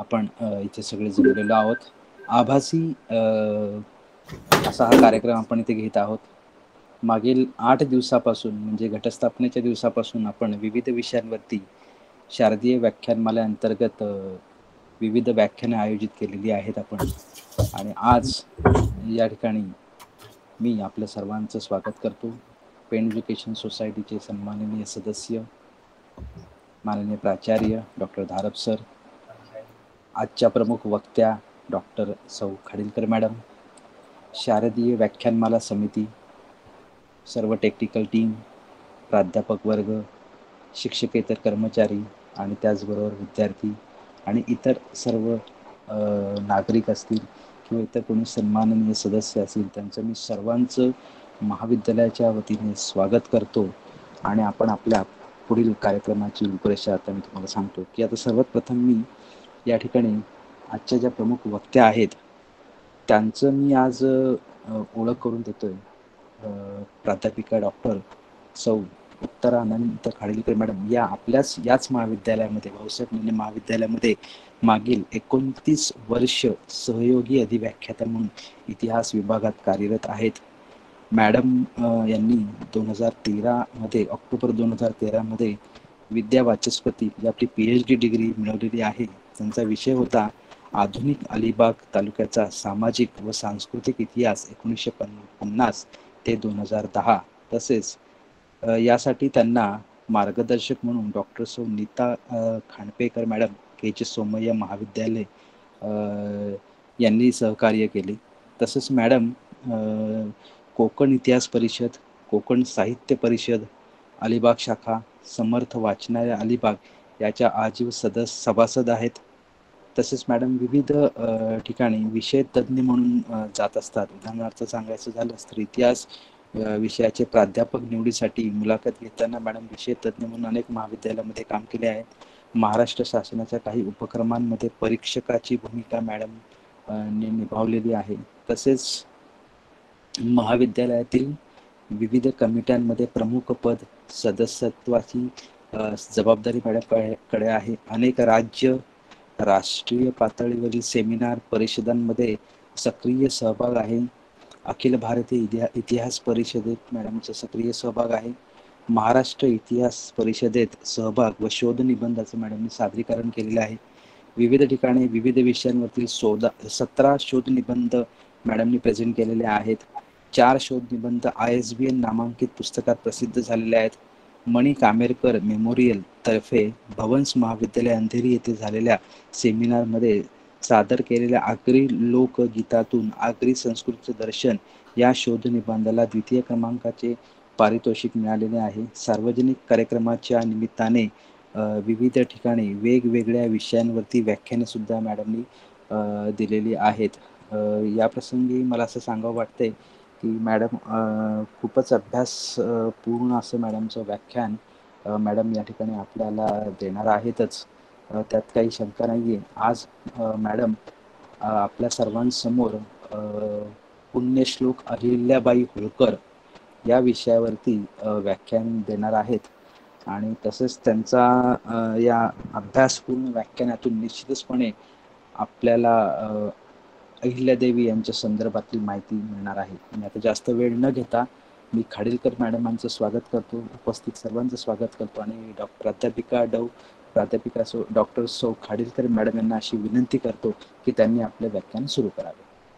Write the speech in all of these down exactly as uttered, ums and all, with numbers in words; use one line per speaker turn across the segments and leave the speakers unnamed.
आपण इथे सगळे जमलेलो आहोत. आभासी असा हा कार्यक्रम आपण इथे घेत आहोत. मागील आठ दिवसापासून म्हणजे घटस्थापनेच्या दिवसापासून आपण विविध विषयांवरती शारदीय व्याख्यानमाले अंतर्गत विविध व्याख्याने आयोजित केलेली आहेत आपण. आणि आज या ठिकाणी मी आपल्या सर्वांचं स्वागत करतो. पेन एज्युकेशन सोसायटीचे सन्माननीय सदस्य माननीय प्राचार्य डॉक्टर धारप सर, आजच्या प्रमुख वक्त्या डॉक्टर सौ खाडीलकर मॅडम, शारदीय व्याख्यानमाला समिती, सर्व टेक्निकल टीम, प्राध्यापक वर्ग, शिक्षकेतर कर्मचारी आणि त्याचबरोबर विद्यार्थी आणि इतर सर्व नागरिक असतील किंवा इतर कोणी सन्माननीय सदस्य असतील, त्यांचं मी सर्वांचं महाविद्यालयाच्या वतीने स्वागत करतो. आणि आपण आपल्या पुढील कार्यक्रमाची रूपरेषा आता मी तुम्हाला सांगतो की आता सर्वात प्रथम मी या ठिकाणी आजच्या ज्या प्रमुख वक्त्या आहेत त्यांचं मी आज ओळख करून देतोय. प्राध्यापिका डॉक्टर सौ उत्तरा अनंत खाडीलकर मॅडम या आपल्याच याच महाविद्यालयामध्ये, भाऊसाहेब नेने महाविद्यालयामध्ये मागील एकोणतीस वर्ष सहयोगी अधिव्याख्याता म्हणून इतिहास विभागात कार्यरत आहेत. मॅडम यांनी दोन हजार तेरामध्ये ऑक्टोबर दोन हजार तेरामध्ये विद्या वाचस्पती म्हणजे आपली पी एच डी डिग्री मिळवलेली आहे. त्यांचा विषय होता आधुनिक अलिबाग तालुक्याचा सामाजिक व सांस्कृतिक इतिहास एकोणीसशे पन्नास ते दोन हजार दहा. तसेच यासाठी त्यांना मार्गदर्शक म्हणून डॉक्टर सौ नीता खांडपेकर मॅडम के जे सोमय्या महाविद्यालय यांनी सहकार्य केले. तसेच मॅडम कोकण इतिहास परिषद, कोकण साहित्य परिषद, अलिबाग शाखा, समर्थ वाचनालय अलिबाग याच्या आजीव सदस्य सभासद आहेत. तसेच मॅडम विविध ठिकाणी विषय तज्ज्ञ म्हणून जात असतात. उदाहरणार्थ सांगायचं झालं तर इतिहास विषयाचे प्राध्यापक निवडीसाठी मुलाखत घेताना मॅडम विषय तज्ज्ञ म्हणून अनेक महाविद्यालयामध्ये काम केले आहे. महाराष्ट्र शासनाच्या काही उपक्रमांमध्ये परीक्षकाची भूमिका मॅडम ने निभावलेली आहे. तसेच महाविद्यालयातील विविध कमिट्यांमध्ये प्रमुख पद सदस्यत्वाची जबाबदारी मॅडमकडे आहे. अनेक राज्य राष्ट्रीय पातळीवरील सेमिनार परिषदांमध्ये सक्रिय सहभाग आहे. अखिल भारतीय इतिहास परिषदेत मॅडमचा सक्रिय सहभाग आहे. महाराष्ट्र इतिहास परिषदेत सहभाग व शोध निबंधाचं मॅडमने सादरीकरण केलेले आहे. विविध ठिकाणी विविध विषयांवरती सोदा सतरा शोध निबंध मॅडमने प्रेझेंट केलेले आहेत. चार शोध निबंध आय एस बी एन नामांकित पुस्तकात प्रसिद्ध झालेले आहेत. मणी कामेरकर मेमोरियल तर्फे भवन्स महाविद्यालय अंधेरी येथे झालेल्या सेमिनारमध्ये सादर केलेल्या आगरी लोकगीतातून आगरी संस्कृतीचे दर्शन या शोध निबंधाला द्वितीय क्रमांकाचे पारितोषिक मिळालेले आहे. सार्वजनिक कार्यक्रमाच्या निमित्ताने विविध ठिकाणी वेगवेगळ्या विषयांवरती व्याख्याने सुद्धा मॅडमनी दिलेली आहेत. या प्रसंगी मला असं सांगावं वाटतंय की मॅडम खूपच अभ्यास पूर्ण असं मॅडमचं व्याख्यान मॅडम या ठिकाणी आपल्याला देणार आहेतच, त्यात काही शंका नाही आहे. आज मॅडम आपल्या सर्वांसमोर पुण्यश्लोक अहिल्याबाई होळकर या विषयावरती व्याख्यान देणार आहेत. आणि तसेच त्यांचा या अभ्यासपूर्ण व्याख्यानातून निश्चितचपणे आपल्याला अहिल्यादेवी यांच्या संदर्भातली माहिती मिळणार आहे. आणि आता जास्त वेळ न घेता मी खाडीलकर मॅडमांचं स्वागत करतो, उपस्थित सर्वांचं स्वागत करतो आणि डॉक्टर प्राध्यापिका डॉ प्राध्यापिका सौ डॉक्टर सौ खाडीलकर मॅडम यांना अशी विनंती करतो की त्यांनी आपले व्याख्यान सुरू करावे.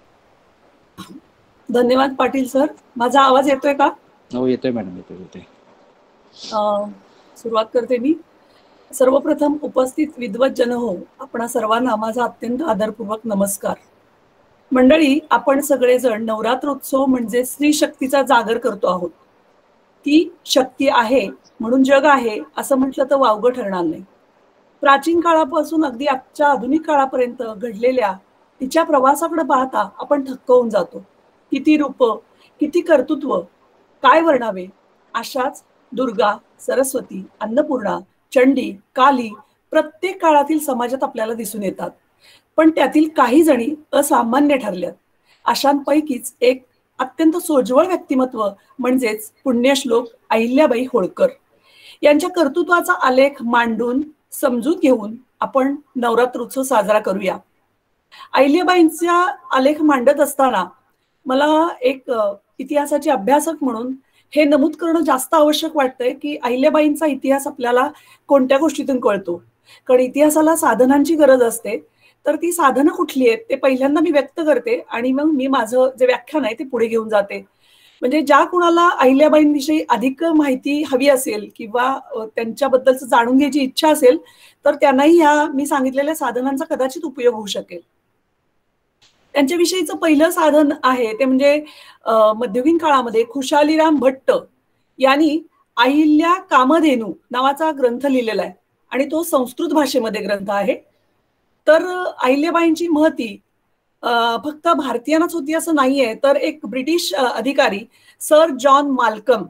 धन्यवाद पाटील सर. माझा आवाज येतोय का?
हो येतोय मॅडम, येतोय येतोय.
सुरुवात करते मी. सर्वप्रथम उपस्थित विद्वत जन हो, आपणा सर्वांना माझा अत्यंत आदरपूर्वक नमस्कार. मंडळी, आपण सगळेजण नवरात्रोत्सव म्हणजे स्त्री शक्तीचा जागर करतो आहोत. ती शक्ती आहे म्हणून जग आहे असं म्हटलं तर वावगं ठरणार नाही. प्राचीन काळापासून अगदी आजच्या आधुनिक काळापर्यंत घडलेल्या तिच्या प्रवासाकडे पाहता आपण थक्क होऊन जातो. किती रूप, किती कर्तृत्व, काय वर्णावे. अशाच दुर्गा, सरस्वती, अन्नपूर्णा, चंडी, काली प्रत्येक काळातील समाजात आपल्याला दिसून येतात. पण त्यातील काही जणी असामान्य ठरल्यात. अशांपैकीच एक अत्यंत सोज्वळ व्यक्तिमत्व म्हणजेच पुण्यश्लोक अहिल्याबाई होळकर यांच्या कर्तृत्वाचा आलेख मांडून समजून घेऊन आपण नवरात्र उत्सव साजरा करूया. अहिल्याबाईंचा आलेख मांडत असताना मला एक इतिहासाचे अभ्यासक म्हणून हे नमूद करणं जास्त आवश्यक वाटतंय की अहिल्याबाईंचा इतिहास आपल्याला कोणत्या गोष्टीतून कळतो. कारण इतिहासाला साधनांची गरज असते, तर ती साधनं कुठली आहेत ते पहिल्यांदा मी व्यक्त करते आणि मग मी माझं जे व्याख्यान आहे ते पुढे घेऊन जाते. म्हणजे ज्या कुणाला अहिल्याबाईंविषयी अधिक माहिती हवी असेल किंवा त्यांच्याबद्दलचं जाणून घ्यायची इच्छा असेल तर त्यांनाही ह्या मी सांगितलेल्या साधनांचा कदाचित उपयोग होऊ शकेल. त्यांच्याविषयीचं पहिलं साधन आहे ते म्हणजे मध्ययुगीन काळामध्ये खुशालीराम भट्ट यांनी अहिल्या कामधेनू नावाचा ग्रंथ लिहिलेला आहे आणि तो संस्कृत भाषेमध्ये ग्रंथ आहे. तर अहिल्याबाईंची महती फक्त भारतीयांनाच होती असं नाहीये, तर एक ब्रिटिश अधिकारी sir John Malcolm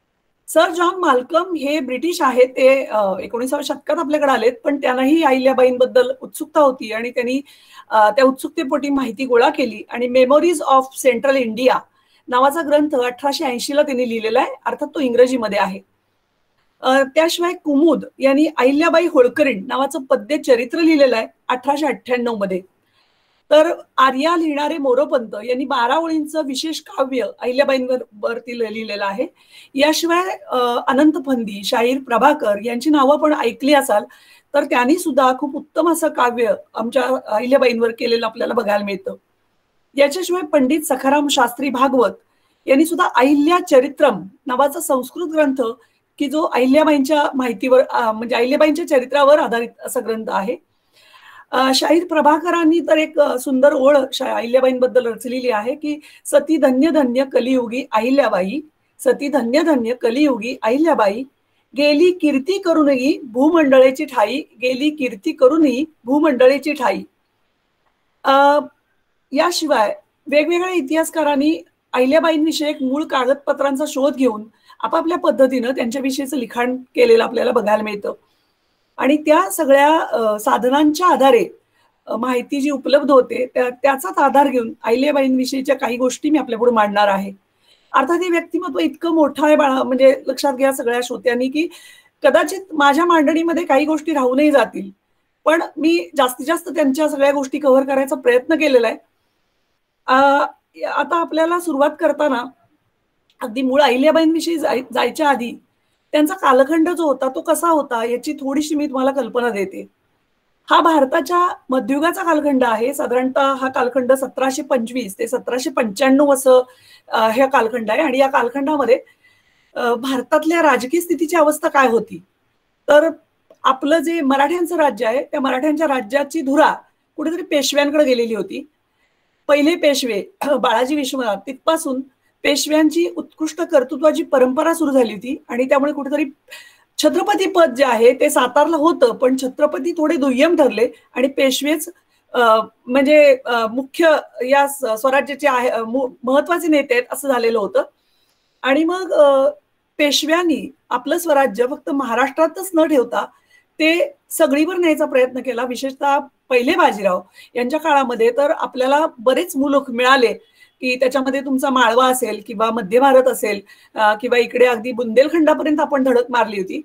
sir John Malcolm हे ब्रिटिश आहेत, ते एकोणीसाव्या शतकात आपल्याकडे आलेत, पण त्यांनाही अहिल्याबाईंबद्दल उत्सुकता होती आणि त्यांनी त्या उत्सुकतेपोटी माहिती गोळा केली आणि मेमोरीज ऑफ सेंट्रल इंडिया नावाचा ग्रंथ अठराशे ऐंशी ला त्यांनी लिहिलेला आहे, अर्थात तो इंग्रजीमध्ये आहे. त्याशिवाय कुमुद यांनी अहिल्याबाई होळकरीण नावाचं पद्य चरित्र लिहिलेलं आहे अठराशे अठ्ठ्याण्णव मध्ये. तर आर्या लिहिणारे मोरोपंत यांनी बारा ओळींचं विशेष काव्य अहिल्याबाईंवर वरती लिहिलेलं आहे. याशिवाय अनंत फंदी, शाहीर प्रभाकर यांची नावं पण ऐकली असाल तर त्यांनी सुद्धा खूप उत्तम असं काव्य आमच्या अहिल्याबाईंवर केलेलं आपल्याला बघायला मिळतं. याच्याशिवाय पंडित सखाराम शास्त्री भागवत यांनी सुद्धा अहिल्या चरित्रम नावाचा संस्कृत ग्रंथ की जो अहिल्याबाईंच्या माहितीवर म्हणजे अहिल्याबाईंच्या चरित्रावर आधारित असा ग्रंथ आहे. शाहीर प्रभाकरांनी तर एक सुंदर ओळ अहिल्याबाईंबद्दल रचलेली आहे की सती धन्य धन्य कलियुगी अहिल्याबाई, सती धन्य धन्य कलियुगी अहिल्याबाई, गेली कीर्ती करूनही भूमंडळेची ठाई, गेली कीर्ती करूनही भूमंडळेची ठाई. याशिवाय वेगवेगळ्या इतिहासकारांनी अहिल्याबाईंविषयक मूळ कागदपत्रांचा शोध घेऊन आपापल्या पद्धतीनं त्यांच्याविषयीचं लिखाण केलेलं आपल्याला बघायला मिळतं आणि त्या सगळ्या साधनांच्या आधारे माहिती जी उपलब्ध होते त्याचाच आधार घेऊन अहिल्याबाईंविषयीच्या काही गोष्टी मी आपल्यापुढे मांडणार आहे. अर्थात हे व्यक्तिमत्व इतकं मोठं आहे बाळा, म्हणजे लक्षात घ्या सगळ्या श्रोत्यांनी की कदाचित माझ्या मांडणीमध्ये काही गोष्टी राहूनही जातील, पण मी जास्तीत जास्त त्यांच्या सगळ्या गोष्टी कव्हर करायचा प्रयत्न केलेला आहे. आता आपल्याला सुरुवात करताना अगदी मूळ अहिल्याबाईंविषयी जाय जायच्या आधी त्यांचा कालखंड जो होता तो कसा होता याची थोडीशी मी तुम्हाला कल्पना देते. हा भारताच्या मध्ययुगाचा कालखंड आहे. साधारणतः हा कालखंड सतराशे पंचवीस ते सतराशे पंच्याण्णव असं हे कालखंड आहे आणि या कालखंडामध्ये भारतातल्या राजकीय स्थितीची अवस्था काय होती, तर आपलं जे मराठ्यांचं राज्य आहे त्या मराठ्यांच्या राज्याची धुरा कुठेतरी पेशव्यांकडे गेलेली होती. पहिले पेशवे बाळाजी विश्वनाथ तिथपासून पेशव्यांची उत्कृष्ट कर्तृत्वाची परंपरा सुरू झाली होती आणि त्यामुळे कुठेतरी छत्रपती पद जे आहे ते सातारला होतं, पण छत्रपती थोडे दुय्यम ठरले आणि पेशवेच म्हणजे मुख्य या स्वराज्याचे आहे महत्वाचे नेते आहेत असं झालेलं होतं. आणि मग पेशव्यांनी आपलं स्वराज्य फक्त महाराष्ट्रातच न ठेवता ते सगळीवर न्यायचा प्रयत्न केला. विशेषतः पहिले बाजीराव यांच्या काळामध्ये तर आपल्याला बरेच मुलूक मिळाले की त्याच्यामध्ये तुमचा माळवा असेल किंवा मध्य भारत असेल किंवा इकडे अगदी बुंदेलखंडापर्यंत आपण धडक मारली होती.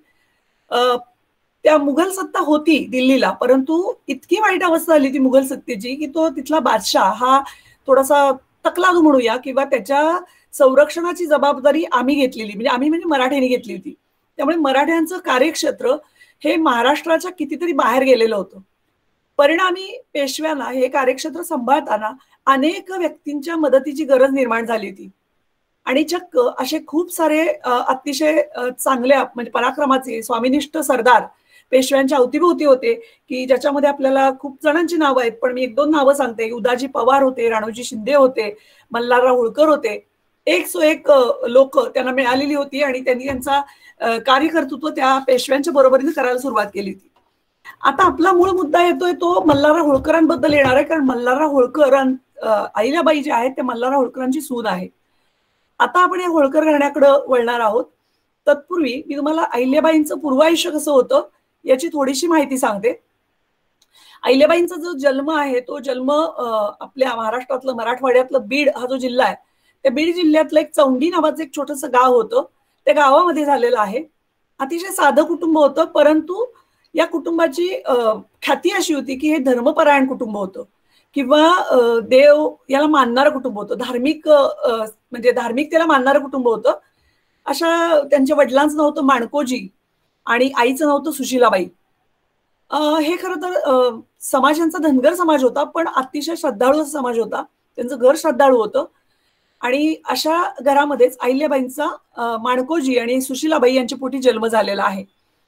त्या मुघल सत्ता होती दिल्लीला, परंतु इतकी वाईट अवस्था झाली ती मुघल सत्तेची की तो तिथला बादशाह हा थोडासा तकलादू म्हणूया किंवा त्याच्या संरक्षणाची जबाबदारी आम्ही घेतलेली, म्हणजे आम्ही म्हणजे मराठ्यांनी घेतली होती. त्यामुळे मराठ्यांचं कार्यक्षेत्र हे महाराष्ट्राच्या कितीतरी बाहेर गेलेलं होतं. परिणामी पेशव्यांना हे कार्यक्षेत्र सांभाळताना अनेक व्यक्तींच्या मदतीची गरज निर्माण झाली होती आणि चक्क असे खूप सारे अतिशय चांगल्या म्हणजे पराक्रमाचे स्वामिनिष्ठ सरदार पेशव्यांच्या अवतीभोवती होते की ज्याच्यामध्ये आपल्याला खूप जणांची नावं आहेत, पण मी एक दोन नावं सांगते. उदाजी पवार होते, राणोजी शिंदे होते, मल्हारराव होळकर होते. एक सो एक लोक त्यांना मिळालेली होती आणि त्यांनी त्यांचा कार्यकर्तृत्व त्या पेशव्यांच्या बरोबरीने करायला सुरुवात केली होती. आता आपला मूळ मुद्दा येतोय तो मल्हारराव होळकरांबद्दल येणार आहे, कारण मल्हारराव होळकर अहिल्याबाई जे आहेत ते मल्हारराव होळकरांची सून आहे. आता आपण या होळकर घराण्याकडे वळणार आहोत. तत्पूर्वी मी तुम्हाला अहिल्याबाईंचं पूर्वायुष्य कसं होतं याची थोडीशी माहिती सांगते. अहिल्याबाईंचा जो जन्म आहे तो जन्म आपल्या महाराष्ट्रातलं मराठवाड्यातलं बीड हा जो जिल्हा आहे त्या बीड जिल्ह्यातलं एक चौंडी नावाचं एक छोटंसं गाव होतं, त्या गावामध्ये झालेलं आहे. अतिशय साधं कुटुंब होतं, परंतु या कुटुंबाची ख्याती अशी होती की हे धर्मपरायण कुटुंब होतं किंवा देव याला मानणारं कुटुंब होतं, धार्मिक म्हणजे धार्मिकतेला मानणारं कुटुंब होतं. अशा त्यांच्या वडिलांचं नाव होतं माणकोजी आणि आईचं नाव होतं सुशीलाबाई. हे खरं तर समाजांचा धनगर समाज होता, पण अतिशय श्रद्धाळू समाज होता. त्यांचं घर श्रद्धाळू होतं आणि अशा घरामध्येच अहिल्याबाईंचा माणकोजी आणि सुशीलाबाई यांच्या पोटी जन्म झालेला आहे.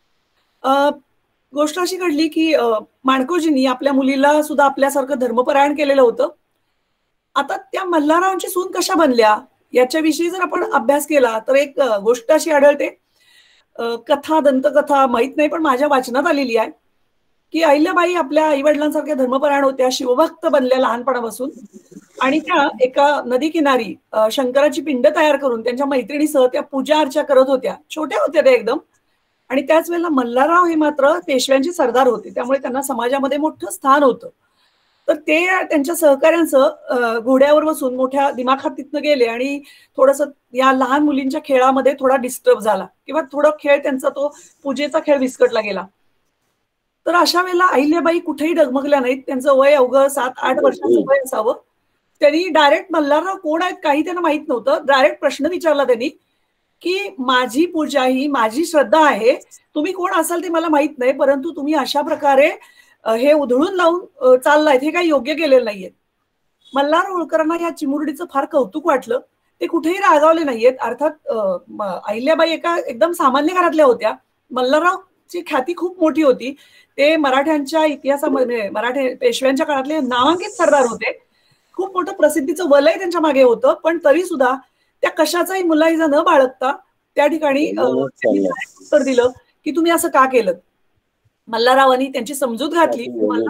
गोष्ट अशी घडली की माणकोजींनी आपल्या मुलीला सुद्धा आपल्यासारखं धर्मपरायण केलेलं होतं. आता त्या मल्हाररावांची सून कशा बनल्या याच्याविषयी जर आपण अभ्यास केला तर एक गोष्ट अशी आढळते, कथा दंतकथा माहित नाही पण माझ्या वाचनात आलेली आहे की अहिल्याबाई आपल्या आई वडिलांसारख्या धर्मपरायण होत्या, शिवभक्त बनल्या लहानपणापासून आणि त्या एका नदी किनारी शंकराची पिंड तयार करून त्यांच्या मैत्रिणीसह त्या पूजा अर्चा करत होत्या. छोट्या होत्या त्या एकदम. आणि त्याच वेळेला मल्हारराव हे मात्र पेशव्यांचे सरदार होते, त्यामुळे त्यांना समाजामध्ये मोठं स्थान होतं. तर ते त्यांच्या सहकाऱ्यांचं घोड्यावर बसून मोठ्या दिमाखात तिथनं गेले आणि थोडंसं या लहान मुलींच्या खेळामध्ये थोडा डिस्टर्ब झाला किंवा थोडा खेळ त्यांचा तो पूजेचा खेळ विस्कटला गेला. तर अशा वेळेला अहिल्याबाई कुठेही डगमगल्या नाहीत. त्यांचं वय अवघं सात आठ वर्षाचं वय असावं. त्यांनी डायरेक्ट मल्हारराव कोण आहेत काही त्यांना माहित नव्हतं. डायरेक्ट प्रश्न विचारला त्यांनी की माझी पूजा ही माझी श्रद्धा आहे, तुम्ही कोण असाल ते मला माहित नाही, परंतु तुम्ही अशा प्रकारे हे उधळून लावून चाललायत हे काही योग्य केलेलं नाहीये. मल्हार होळकरांना या चिमुरडीचं फार कौतुक वाटलं. ते कुठेही रागावले नाहीयेत. अर्थात अहिल्याबाई एका एकदम सामान्य घरातल्या होत्या. मल्हाररावची ख्याती खूप मोठी होती. ते मराठ्यांच्या इतिहासामध्ये मराठे पेशव्यांच्या काळातले नामांकित सरदार होते. खूप मोठं प्रसिद्धीचं वलय त्यांच्या मागे होतं, पण तरी सुद्धा त्या कशाचाही मुलाहिजा न बाळगता त्या ठिकाणी उत्तर दिलं की तुम्ही असं का केलं. मल्हाररावांनी त्यांची समजूत घातली.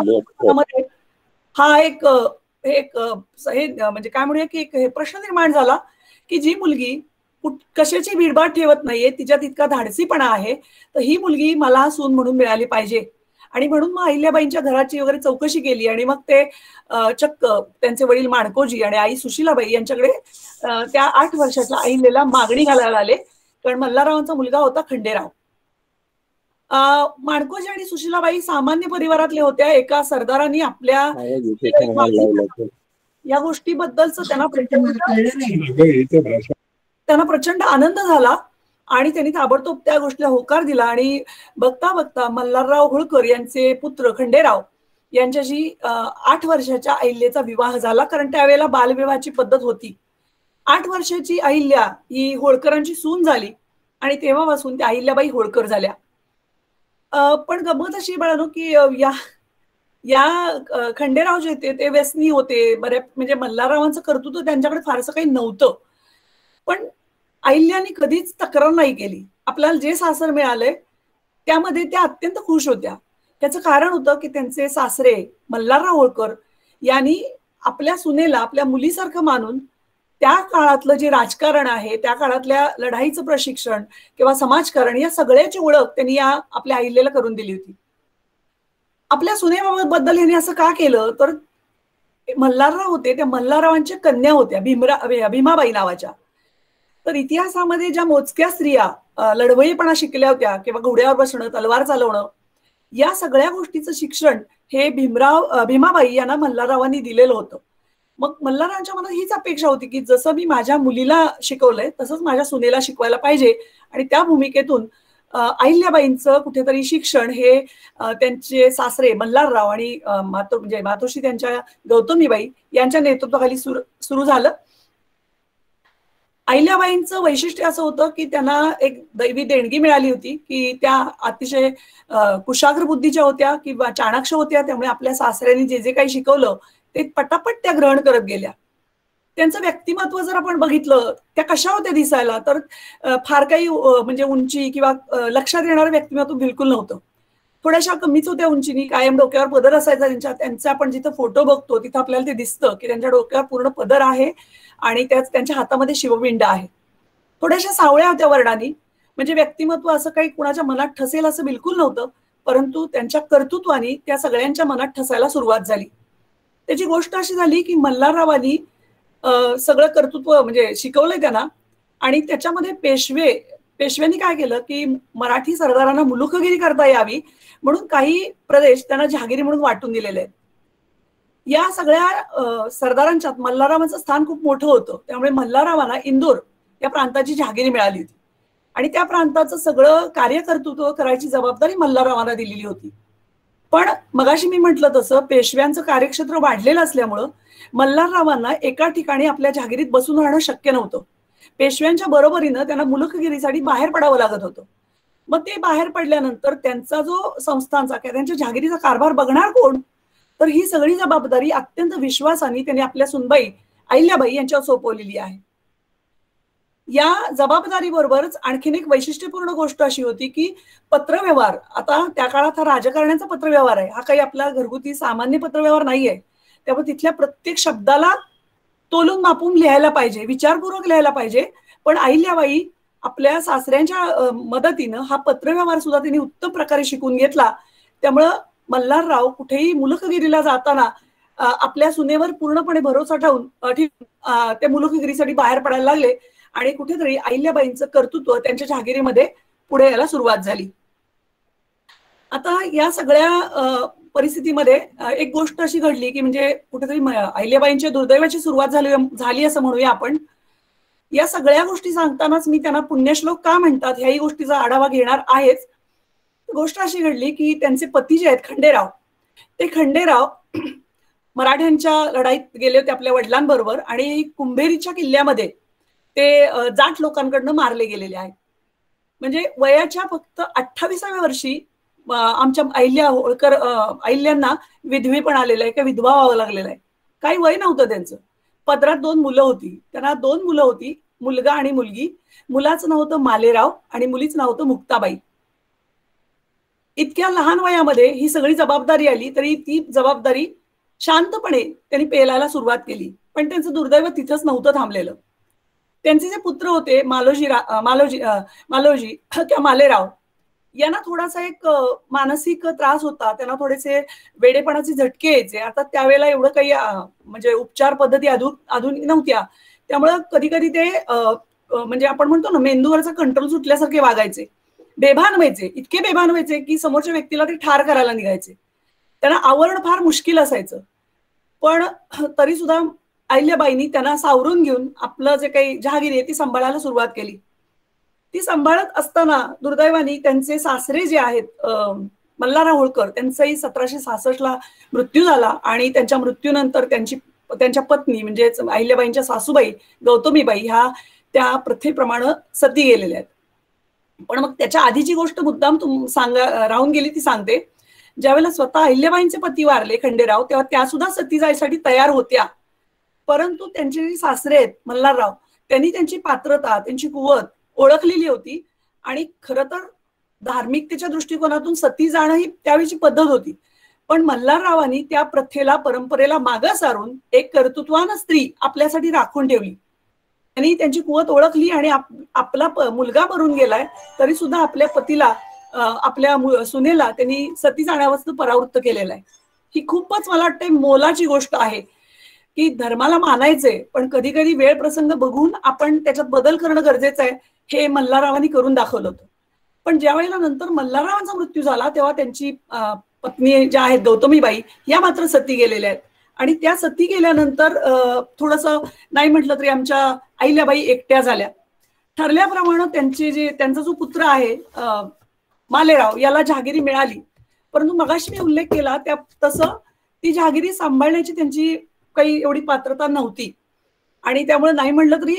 हा एक एक हे म्हणजे काय म्हणूया की एक प्रश्न निर्माण झाला की जी मुलगी कशाची भीडभाड ठेवत नाहीये, तिच्यात इतका धाडसीपणा आहे, तर ही मुलगी मला सून म्हणून मिळाली पाहिजे. आणि म्हणून मग अहिल्याबाईंच्या घराची वगैरे चौकशी केली आणि मग ते चक्क त्यांचे वडील माणकोजी आणि आई सुशीलाबाई यांच्याकडे त्या आठ वर्षाच्या अहिल्याला मागणी घालायला आले, कारण मल्हाररावांचा मुलगा होता खंडेराव. माणकोजी आणि सुशीलाबाई सामान्य परिवारातले होत्या. एका सरदारांनी आपल्या या गोष्टीबद्दलच त्यांना त्यांना प्रचंड आनंद झाला आणि त्यांनी ताबडतोब त्या गोष्टीला होकार दिला. आणि बघता बघता मल्हारराव होळकर यांचे पुत्र खंडेराव यांच्याशी आठ वर्षाच्या अहिल्याचा विवाह झाला, कारण त्यावेळेला बालविवाहाची पद्धत होती. आठ वर्षाची अहिल्या ही होळकरांची सून झाली आणि तेव्हापासून त्या अहिल्याबाई होळकर झाल्या. पण गंमत अशी बाळानो की या या खंडेराव जे होते ते व्यसनी होते. बऱ्या म्हणजे मल्हाररावांचं कर्तृत्व त्यांच्याकडे फारसं काही नव्हतं, पण अहिल्याने कधीच तक्रार नाही केली. आपल्याला जे सासर मिळालंय त्यामध्ये त्या अत्यंत खुश होत्या. त्याचं कारण होतं की त्यांचे सासरे मल्हारराव होळकर यांनी आपल्या सुनेला आपल्या मुलीसारखं मानून त्या काळातलं जे राजकारण आहे, त्या काळातल्या लढाईचं प्रशिक्षण किंवा समाजकारण या सगळ्याची ओळख त्यांनी या आपल्या अहिल्याला करून दिली होती. आपल्या सुनेबाबत बद्दल यांनी असं का केलं, तर मल्हारराव होते त्या मल्हाररावांच्या कन्या होत्या भीमरा भीमाबाई नावाच्या. तर इतिहासामध्ये ज्या मोजक्या स्त्रिया लढवईपणा शिकल्या होत्या किंवा घोड्यावर बसणं, तलवार चालवणं या सगळ्या गोष्टीचं शिक्षण हे भीमराव भीमाबाई यांना मल्हाररावांनी दिलेलं होतं. मग मल्हाररावांच्या मनात हीच अपेक्षा होती की जसं मी माझ्या मुलीला शिकवलंय तसंच माझ्या सुनेला शिकवायला पाहिजे. आणि त्या भूमिकेतून अहिल्याबाईंचं कुठेतरी शिक्षण हे त्यांचे सासरे मल्हारराव आणि मातो म्हणजे मातोश्री त्यांच्या गौतमीबाई यांच्या नेतृत्वाखाली सुरू सुरू झालं. अहिल्याबाईंचं वैशिष्ट्य असं होतं की त्यांना एक दैवी देणगी मिळाली होती की त्या अतिशय कुशाग्र बुद्धीच्या होत्या किंवा चाणाक्ष होत्या. त्यामुळे आपल्या सासऱ्यांनी जे जे काही शिकवलं ते पटापट त्या ग्रहण करत गेल्या. त्यांचं व्यक्तिमत्व जर आपण बघितलं त्या कशा होत्या दिसायला, तर फार काही म्हणजे उंची किंवा लक्षात येणारं व्यक्तिमत्व बिलकुल नव्हतं. थोड्याशा कमीच होत्या उंचीनी, कायम डोक्यावर पदर असायचा त्यांच्या. त्यांचा आपण जिथं फोटो बघतो तिथं आपल्याला ते दिसतं की त्यांच्या डोक्यावर पूर्ण पदर आहे आणि त्याच त्यांच्या हातामध्ये शिवपिंड आहे. थोड्याशा सावळ्या होत्या वर्णानी, म्हणजे व्यक्तिमत्व असं काही कुणाच्या मनात ठसेल असं बिलकुल नव्हतं, परंतु त्यांच्या कर्तृत्वाने त्या सगळ्यांच्या मनात ठसायला सुरुवात झाली. त्याची गोष्ट अशी झाली की मल्हाररावांनी सगळं कर्तृत्व म्हणजे शिकवलंय त्यांना आणि त्याच्यामध्ये पेशवे पेशव्यांनी काय केलं की मराठी सरदारांना मुलुखगिरी करता यावी म्हणून काही प्रदेश त्यांना जहागिरी म्हणून वाटून दिलेले आहेत. या सगळ्या सरदारांच्यात मल्हाररावांचं स्थान खूप मोठं होतं, त्यामुळे मल्हाररावांना इंदोर या प्रांताची जहागिरी मिळाली होती आणि त्या प्रांताचं सगळं कार्यकर्तृत्व करायची जबाबदारी मल्हाररावांना दिलेली होती. पण मगाशी मी म्हटलं तसं पेशव्यांचं कार्यक्षेत्र वाढलेलं असल्यामुळं मल्हाररावांना एका ठिकाणी आपल्या जहागिरीत बसून राहणं शक्य नव्हतं. पेशव्यांच्या बरोबरीनं त्यांना मुलुखगिरीसाठी बाहेर पडावं लागत होतं. मग ते बाहेर पडल्यानंतर त्यांचा जो संस्थांचा किंवा त्यांच्या जहागिरीचा कारभार बघणार कोण, तर ही सगळी जबाबदारी अत्यंत विश्वासाने त्यांनी आपल्या सुनबाई अहिल्याबाई यांच्यावर सोपवलेली आहे. या जबाबदारीबरोबरच आणखीन एक वैशिष्ट्यपूर्ण गोष्ट अशी होती की पत्रव्यवहार, आता त्या काळात हा राजकारण्यांचा पत्रव्यवहार आहे, हा काही आपला घरगुती सामान्य पत्रव्यवहार नाहीये. त्यामुळे तिथल्या प्रत्येक शब्दाला तोलून मापून लिहायला पाहिजे, विचारपूर्वक लिहायला पाहिजे. पण अहिल्याबाई आपल्या सासऱ्यांच्या मदतीनं हा पत्रव्यवहार सुद्धा त्यांनी उत्तम प्रकारे शिकून घेतला. त्यामुळं मल्हारराव कुठेही मुलुखगिरीला जाताना आपल्या सुनेवर पूर्णपणे भरोसा ठेवून त्या मुलुखगिरीसाठी बाहेर पडायला लागले आणि कुठेतरी अहिल्याबाईंचं कर्तृत्व त्यांच्या जहागिरीमध्ये पुढे यायला सुरुवात झाली. आता या सगळ्या परिस्थितीमध्ये एक गोष्ट अशी घडली की म्हणजे कुठेतरी अहिल्याबाईंच्या दुर्दैवाची सुरुवात झाली झाली असं म्हणूया आपण. या सगळ्या गोष्टी सांगतानाच मी त्यांना पुण्यश्लोक का म्हणतात ह्याही गोष्टीचा आढावा घेणार आहेच. गोष्ट अशी घडली की त्यांचे पती जे आहेत खंडेराव, ते खंडेराव मराठ्यांच्या लढाईत गेले होते आपल्या वडिलांबरोबर आणि कुंभेरीच्या किल्ल्यामध्ये ते जाट लोकांकडनं मारले गेलेले आहेत. म्हणजे वयाच्या फक्त अठ्ठावीसाव्या वर्षी आमच्या अहिल्या होळकर अहिल्यांना विधवेपण आलेलं आहे किंवा विधवा व्हावं लागलेलं आहे. काही वय नव्हतं त्यांचं. पदरात दोन मुलं होती, त्यांना दोन मुलं होती, मुलगा आणि मुलगी. मुलाचं नाव होतं मालेराव आणि मुलीचं नाव होतं मुक्ताबाई. इतक्या लहान वयामध्ये ही सगळी जबाबदारी आली तरी ती जबाबदारी शांतपणे त्यांनी पेलायला सुरुवात केली. पण त्यांचं दुर्दैव तिथंच नव्हतं थांबलेलं. त्यांचे जे पुत्र होते मालोजी मालोजी मालोजी किंवा मालेराव यांना थोडासा एक मानसिक त्रास होता, त्यांना थोडेसे वेडेपणाचे झटके यायचे. आता त्यावेळेला एवढं काही म्हणजे उपचार पद्धती आधुनिक नव्हत्या, त्यामुळं कधी कधी ते म्हणजे आपण म्हणतो ना मेंदूवरचा कंट्रोल सुटल्यासारखे वागायचे, बेभान व्हायचे. इतके बेभान व्हायचे की समोरच्या व्यक्तीला ते ठार करायला निघायचे. त्यांना आवरणं फार मुश्किल असायचं. पण तरी सुद्धा अहिल्याबाईंनी त्यांना सावरून घेऊन आपलं जे काही जहागिरी आहे ती सांभाळायला सुरुवात केली. ती सांभाळत असताना दुर्दैवाने त्यांचे सासरे जे आहेत मल्हारराव होळकर, त्यांचाही सतराशे सहासष्ट ला मृत्यू झाला आणि त्यांच्या मृत्यूनंतर त्यांची त्यांच्या पत्नी म्हणजे अहिल्याबाईंच्या सासूबाई गौतमीबाई ह्या त्या प्रथेप्रमाणे सती गेलेल्या आहेत. पण मग त्याच्या आधीची गोष्ट मुद्दाम तुम सांगा राहून गेली ती सांगते. ज्यावेळेला स्वतः अहिल्याबाईंचे पती वारले खंडेराव, तेव्हा त्या सुद्धा सती जायसाठी तयार होत्या. परंतु त्यांचे जे सासरे आहेत मल्हारराव, त्यांनी त्यांची पात्रता, त्यांची कुवत ओळखलेली होती आणि खरं तर धार्मिकतेच्या दृष्टिकोनातून सती जाणं ही त्यावेळीची पद्धत होती. पण मल्हाररावांनी त्या प्रथेला परंपरेला मागे सारून एक कर्तृत्वान स्त्री आपल्यासाठी राखून ठेवली. त्यांनी त्यांची कुवत ओळखली आणि आपला मुलगा मरून गेलाय तरी सुद्धा आपल्या पतीला आपल्या सुनेला त्यांनी सती जाण्यापासून परावृत्त केलेलं आहे. ही खूपच मला वाटते मोलाची गोष्ट आहे की धर्माला मानायचे पण कधी कधी वेळ प्रसंग बघून आपण त्याच्यात बदल करणं गरजेचं आहे, हे मल्हाररावांनी करून दाखवलं होतं. पण ज्या वेळेला नंतर मल्हाररावांचा मृत्यू झाला तेव्हा त्यांची पत्नी ज्या आहेत गौतमीबाई या मात्र सती गेलेल्या आहेत आणि त्या सती गेल्यानंतर थोडस नाही म्हटलं तरी आमच्या अहिल्याबाई एकट्या झाल्या. ठरल्याप्रमाणे त्यांचे जे त्यांचा जो पुत्र आहे मालेराव याला जहागिरी मिळाली. परंतु मगाशी मी उल्लेख केला त्या तसं ती जहागिरी सांभाळण्याची त्यांची काही एवढी पात्रता नव्हती आणि त्यामुळे नाही म्हटलं तरी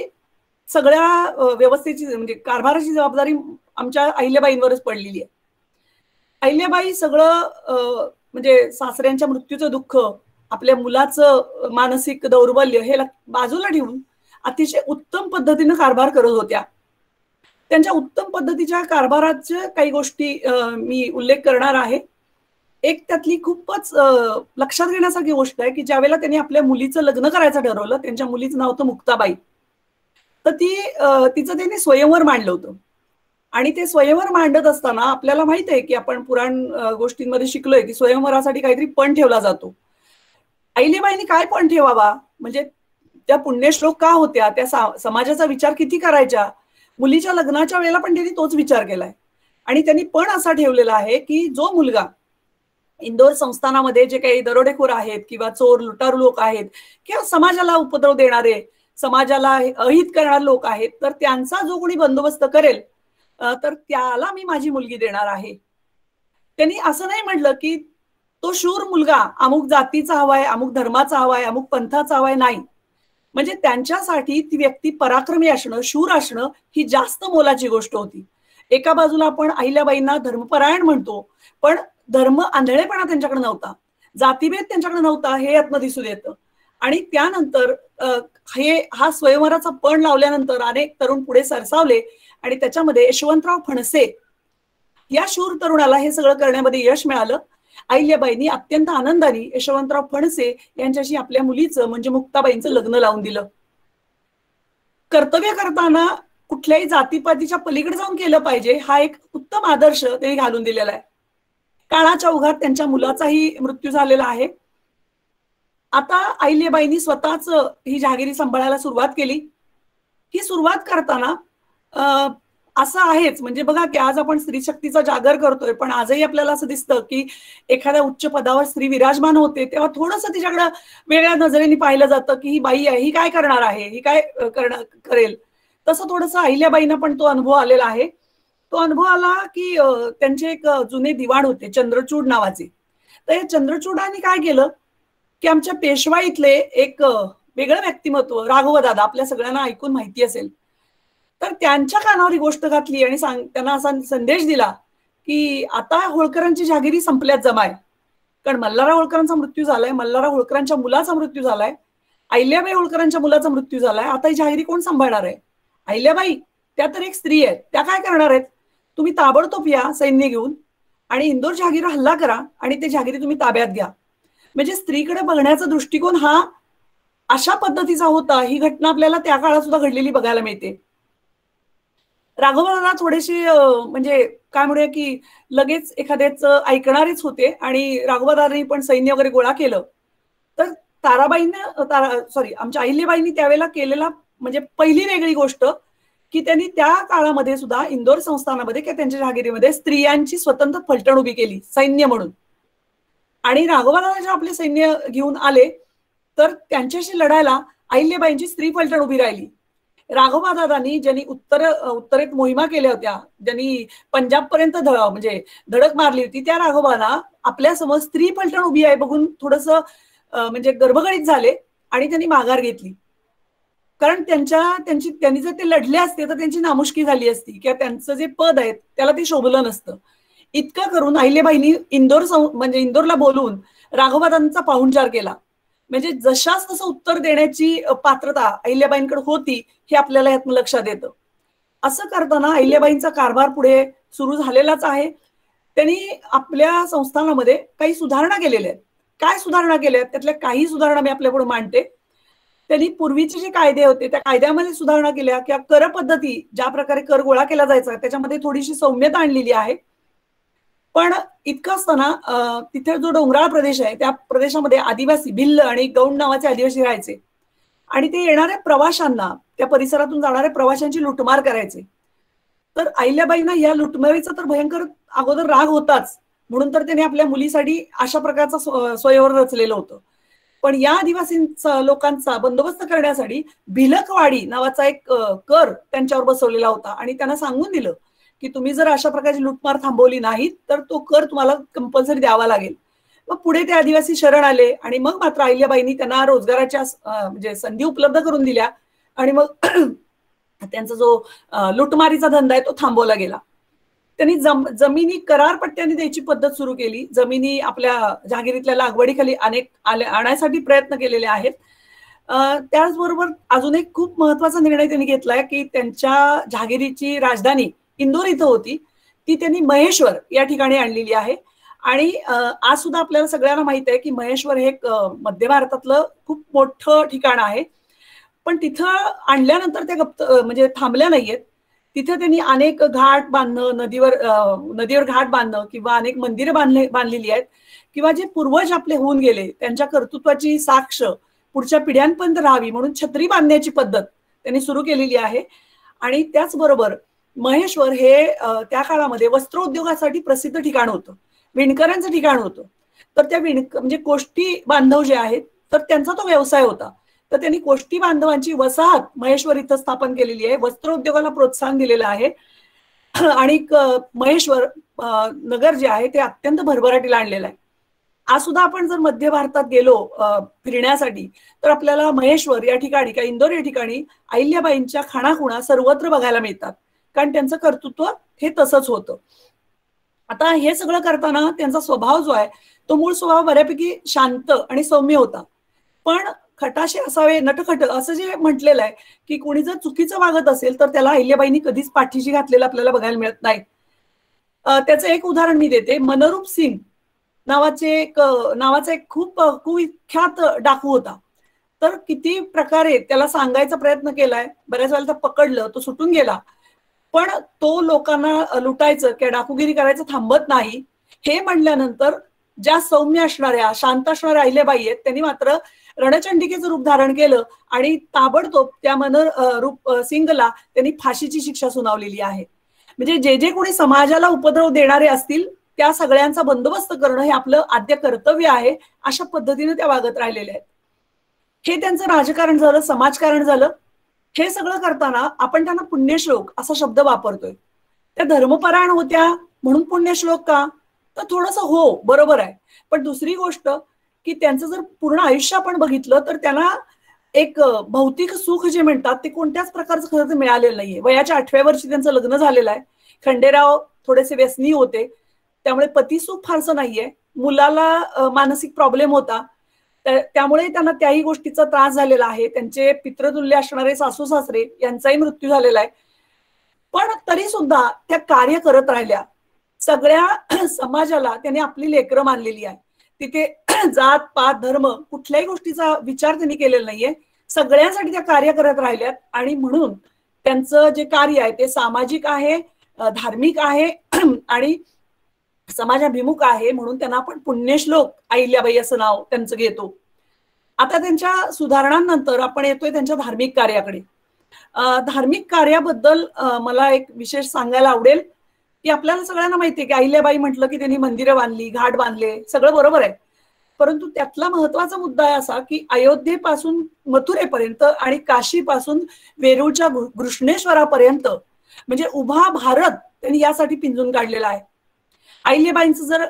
सगळ्या व्यवस्थेची म्हणजे कारभाराची जबाबदारी आमच्या अहिल्याबाईंवरच पडलेली आहे. अहिल्याबाई सगळं म्हणजे सासऱ्यांच्या मृत्यूचं दुःख, आपल्या मुलाचं मानसिक दौर्बल्य हे बाजूला ठेवून अतिशय उत्तम पद्धतीनं कारभार करत होत्या. त्यांच्या उत्तम पद्धतीच्या कारभाराच्या काही गोष्टी मी उल्लेख करणार आहे. एक त्यातली खूपच लक्षात घेण्यासारखी गोष्ट आहे की ज्यावेळेला त्यांनी आपल्या मुलीचं लग्न करायचं ठरवलं, त्यांच्या मुलीचं नाव होतं मुक्ताबाई, तर ती तिचं त्यांनी स्वयंवर मांडलं होतं आणि ते स्वयंवर मांडत असताना आपल्याला माहित आहे की आपण पुराण गोष्टींमध्ये शिकलोय की स्वयंवरासाठी काहीतरी पण ठेवला जातो. अहिल्याबाईंनी काय पण ठेवावा म्हणजे त्या पुण्यश्लोक का होत्या, त्या समाजाचा विचार किती करायच्या, मुलीच्या लग्नाच्या वेळेला पण त्यांनी तोच विचार केलाय. आणि त्यांनी पण असा ठेवलेला आहे की जो मुलगा इंदोर संस्थानामध्ये जे काही दरोडेखोर आहेत किंवा चोर लुटारू लोक आहेत किंवा समाजाला उपद्रव देणारे, समाजाला अहित करणारे लोक आहेत, तर त्यांचा जो कोणी बंदोबस्त करेल तर त्याला मी माझी मुलगी देणार आहे. त्यांनी असं नाही म्हटलं की तो शूर मुलगा अमुक जातीचा हवाय, अमुक धर्माचा हवाय, अमुक पंथाचा हवाय, नाही. म्हणजे त्यांच्यासाठी ती व्यक्ती पराक्रमी असणं, शूर असणं ही जास्त मोलाची गोष्ट होती. एका बाजूला आपण अहिल्याबाईंना धर्मपरायण म्हणतो, पण धर्म आंधळेपणा त्यांच्याकडे नव्हता, जातीभेद त्यांच्याकडे नव्हता, हे यातनं दिसून येतं. आणि त्यानंतर हे हा स्वयंवराचा पण लावल्यानंतर अनेक तरुण पुढे सरसावले आणि त्याच्यामध्ये यशवंतराव फणसे या शूर तरुणाला हे सगळं करण्यामध्ये यश मिळालं. अहिल्याबाईंनी अत्यंत आनंदाने यशवंतराव फणसे यांच्याशी आपल्या मुलीचं म्हणजे मुक्ताबाईंचं लग्न लावून दिलं. कर्तव्य करताना कुठल्याही जातीपातीच्या पलीकडे जाऊन केलं पाहिजे हा एक उत्तम आदर्श त्यांनी घालून दिलेला आहे. काळाच्या ओघात त्यांच्या मुलाचाही मृत्यू झालेला आहे. आता अहिल्याबाईंनी स्वतःच ही जहागिरी सांभाळायला सुरुवात केली. ही सुरुवात करताना असं आहेच, म्हणजे बघा की आज आपण स्त्री शक्तीचा जागर करतोय, पण आजही आपल्याला असं दिसतं की एखाद्या उच्च पदावर स्त्री विराजमान होते तेव्हा थोडंसं तिच्याकडं वेगळ्या नजरेने पाहिलं जातं की ही बाई आहे, ही काय करणार आहे, ही काय करणार करेल. तसं थोडंसं अहिल्याबाईंना पण तो अनुभव आलेला आहे. तो अनुभव आला की त्यांचे एक जुने दिवाण होते चंद्रचूड नावाचे. तर या चंद्रचूडांनी काय केलं की आमच्या पेशवाईतले एक वेगळं व्यक्तिमत्व राघवदादा, आपल्या सगळ्यांना ऐकून माहिती असेल, तर त्यांच्या कानावर ही गोष्ट घातली आणि सांग त्यांना असा संदेश दिला की आता होळकरांची जहागिरी संपल्यात जमाय, कारण मल्हारराव होळकरांचा मृत्यू झालाय, मल्हारराव होळकरांच्या मुलाचा मृत्यू झालाय, अहिल्याबाई होळकरांच्या मुलाचा मृत्यू झालाय, आता ही जहागिरी कोण सांभाळणार आहे. अहिल्याबाई त्या तर एक स्त्री आहेत, त्या काय करणार आहेत. तुम्ही ताबडतोब या सैन्य घेऊन आणि इंदोर जहागीरवर हल्ला करा आणि ते जहागिरी तुम्ही ताब्यात घ्या. म्हणजे स्त्रीकडे बघण्याचा दृष्टिकोन हा अशा पद्धतीचा होता. ही घटना आपल्याला त्या काळात सुद्धा घडलेली बघायला मिळते. राघवदादा थोडेसे म्हणजे काय म्हणूया की लगेच एखाद्याच ऐकणारेच होते आणि राघवदादांनी पण सैन्य वगैरे गोळा केलं. तर ताराबाईंना तारा सॉरी आमच्या अहिल्याबाईंनी त्यावेळेला केलेला म्हणजे पहिली वेगळी गोष्ट की त्यांनी त्या काळामध्ये सुद्धा इंदोर संस्थानामध्ये किंवा त्यांच्या जहागिरीमध्ये स्त्रियांची स्वतंत्र फलटण उभी केली सैन्य म्हणून. आणि राघवदादा जेव्हा आपले सैन्य घेऊन आले तर त्यांच्याशी लढायला अहिल्याबाईंची स्त्री फलटण उभी राहिली. राघवदादांनी ज्यांनी उत्तर उत्तरेत मोहिमा केल्या होत्या, ज्यांनी पंजाब पर्यंत म्हणजे धडक मारली होती, त्या राघवदादा आपल्या समोर स्त्री फलटण उभी आहे बघून थोडस म्हणजे गर्भगणित झाले आणि त्यांनी माघार घेतली. कारण त्यांच्या त्यांची त्यांनी जर ते लढले असते तर त्यांची नामुष्की झाली असती किंवा त्यांचं जे पद आहे त्याला ते शोभलं नसतं. इतकं करून अहिल्याबाईंनी इंदोर म्हणजे इंदोरला बोलून राघवदादांचा पाहुणचार केला. म्हणजे जशाच तसं उत्तर देण्याची पात्रता अहिल्याबाईंकडे होती हे आपल्याला यातून लक्षात येतं. असं करताना अहिल्याबाईंचा कारभार पुढे सुरू झालेलाच आहे. त्यांनी आपल्या संस्थानामध्ये काही सुधारणा केलेल्या आहेत. काय सुधारणा केल्या आहेत त्यातल्या काही सुधारणा मी आपल्या पुढे मांडते. त्यांनी पूर्वीचे जे कायदे होते त्या कायद्यामध्ये सुधारणा केल्या किंवा कर पद्धती ज्या प्रकारे कर गोळा केला जायचा त्याच्यामध्ये थोडीशी सौम्यता आणलेली आहे. पण इतकं असताना तिथे जो डोंगराळ प्रदेश आहे त्या प्रदेशामध्ये आदिवासी भिल्ल आणि गौंड नावाचे आदिवासी राहायचे आणि ते येणाऱ्या प्रवाशांना त्या परिसरातून जाणाऱ्या प्रवाशांची लुटमार करायचे. तर अहिल्याबाईंना या लुटमारीचा तर भयंकर अगोदर राग होताच, म्हणून तर त्यांनी आपल्या मुलीसाठी अशा प्रकारचा स्वयंवर रचलेलं होतं. पण या आदिवासी लोकांचा बंदोबस्त करण्यासाठी भिलकवाडी नावाचा एक कर त्यांच्यावर बसवलेला होता आणि त्यांना सांगून दिलं की तुम्ही जर अशा प्रकारची लुटमार थांबवली नाही तर तो कर तुम्हाला कंपल्सरी द्यावा लागेल. मग पुढे ते आदिवासी शरण आले आणि मग मात्र अहिल्याबाईंनी त्यांना रोजगाराच्या म्हणजे संधी उपलब्ध करून दिल्या आणि मग त्यांचा जो लुटमारीचा धंदा आहे तो थांबवला गेला. त्यांनी जम जमिनी करार पट्ट्याने द्यायची पद्धत सुरू केली. जमिनी आपल्या जहागिरीतल्या लागवडीखाली अनेक आणण्यासाठी प्रयत्न केलेले आहेत. त्याचबरोबर अजून एक खूप महत्वाचा निर्णय त्यांनी घेतलाय की त्यांच्या जहागिरीची राजधानी इंदोर इथं होती ती त्यांनी महेश्वर या ठिकाणी आणलेली आहे. आणि आज सुद्धा आपल्याला सगळ्यांना माहित आहे की महेश्वर हे एक मध्य भारतातलं खूप मोठं ठिकाण आहे. पण तिथं आणल्यानंतर त्या गप्त म्हणजे थांबल्या नाहीयेत. तिथे त्यांनी अनेक घाट बांधणं, नदीवर नदीवर घाट बांधणं किंवा अनेक मंदिरं बांधले बांधलेली आहेत किंवा जे पूर्वज आपले होऊन गेले त्यांच्या कर्तृत्वाची साक्ष पुढच्या पिढ्यांपर्यंत राहावी म्हणून छत्री बांधण्याची पद्धत त्यांनी सुरू केलेली आहे. आणि त्याचबरोबर महेश्वर हे त्या काळामध्ये वस्त्रोद्योगासाठी प्रसिद्ध ठिकाण होतं, विणकरांचं ठिकाण होतं. तर त्या विण म्हणजे कोष्टी बांधव जे आहेत तर त्यांचा तो व्यवसाय होता. तर त्यांनी कोष्टी बांधवांची वसाहत महेश्वर इथं स्थापन केलेली आहे, वस्त्रोद्योगाला प्रोत्साहन दिलेलं आहे आणि महेश्वर नगर जे आहे ते अत्यंत भरभराटीला आणलेलं आहे. आज सुद्धा आपण जर मध्य भारतात गेलो फिरण्यासाठी तर आपल्याला महेश्वर या ठिकाणी किंवा इंदोर या ठिकाणी अहिल्याबाईंच्या खाणाखुणा सर्वत्र बघायला मिळतात, कारण त्यांचं कर्तृत्व हे तसंच होतं. आता हे सगळं करताना त्यांचा स्वभाव जो आहे तो मूळ स्वभाव बऱ्यापैकी शांत आणि सौम्य होता, पण खटाशे असावे नटखट असं जे म्हटलेलं आहे की कोणी जर चुकीचं वागत असेल तर त्याला अहिल्याबाईंनी कधीच पाठीशी घातलेलं आपल्याला बघायला मिळत नाही. त्याचं एक उदाहरण मी देते. मनरूप सिंग नावाचे एक नावाचा एक खूप कुविख्यात डाकू होता. तर किती प्रकारे त्याला सांगायचा प्रयत्न केलाय, बऱ्याच वेळेला तर पकडलं, तो सुटून गेला, पण तो लोकांना लुटायचं किंवा डाकूगिरी करायचं थांबत नाही. हे म्हणल्यानंतर ज्या सौम्य असणाऱ्या शांत असणाऱ्या अहिल्याबाई आहेत त्यांनी मात्र रणचंडिकेचं रूप धारण केलं आणि ताबडतोब त्या मनर रूप सिंगला त्यांनी फाशीची शिक्षा सुनावलेली आहे. म्हणजे जे जे कोणी समाजाला उपद्रव देणारे असतील त्या सगळ्यांचा बंदोबस्त करणं हे आपलं आद्य कर्तव्य आहे, अशा पद्धतीने त्या वागत राहिलेल्या आहेत. हे त्यांचं राजकारण झालं, समाजकारण झालं. हे सगळं करताना आपण त्यांना पुण्यश्लोक असा शब्द वापरतोय. त्या धर्मपरायण होत्या म्हणून पुण्यश्लोक का, तर थोडंसं हो बरोबर आहे, पण दुसरी गोष्ट की त्यांचं जर पूर्ण आयुष्य आपण बघितलं तर त्यांना एक भौतिक सुख जे म्हणतात ते कोणत्याच प्रकारचं खरं तर मिळालेलं नाहीये. वयाच्या आठव्या वर्षी त्यांचं लग्न झालेलं आहे. खंडेराव थोडेसे व्यसनी होते, त्यामुळे पतीसुख फारसं नाहीये. मुलाला मानसिक प्रॉब्लेम होता, त्यामुळे त्यांना त्याही गोष्टीचा त्रास झालेला आहे. त्यांचे पितृतुल्य असणारे सासू सासरे यांचाही मृत्यू झालेला आहे, पण तरी सुद्धा त्या कार्य करत राहिल्या. सगळ्या समाजाला त्यांनी आपली लेकरं मानलेली आहे. तिथे जात पात धर्म कुठल्याही गोष्टीचा विचार त्यांनी केलेला नाहीये. सगळ्यांसाठी त्या कार्य करत राहिल्यात आणि म्हणून त्यांचं जे कार्य आहे ते सामाजिक आहे, धार्मिक आहे आणि समाजाभिमुख आहे, म्हणून त्यांना आपण पुण्यश्लोक अहिल्याबाई असं नाव त्यांचं घेतो. आता त्यांच्या सुधारणांनंतर आपण येतोय त्यांच्या धार्मिक कार्याकडे. धार्मिक कार्याबद्दल मला एक विशेष सांगायला आवडेल की आपल्याला सगळ्यांना माहितीये की अहिल्याबाई म्हटलं की त्यांनी मंदिरं बांधली, घाट बांधले, सगळं बरोबर आहे, परंतु त्यातला महत्वाचा मुद्दा आहे असा की अयोध्येपासून मथुरेपर्यंत आणि काशीपासून वेरूळच्या घृष्णेश्वरापर्यंत म्हणजे उभा भारत त्यांनी यासाठी पिंजून काढलेला आहे. अहिल्याबाईंचं जर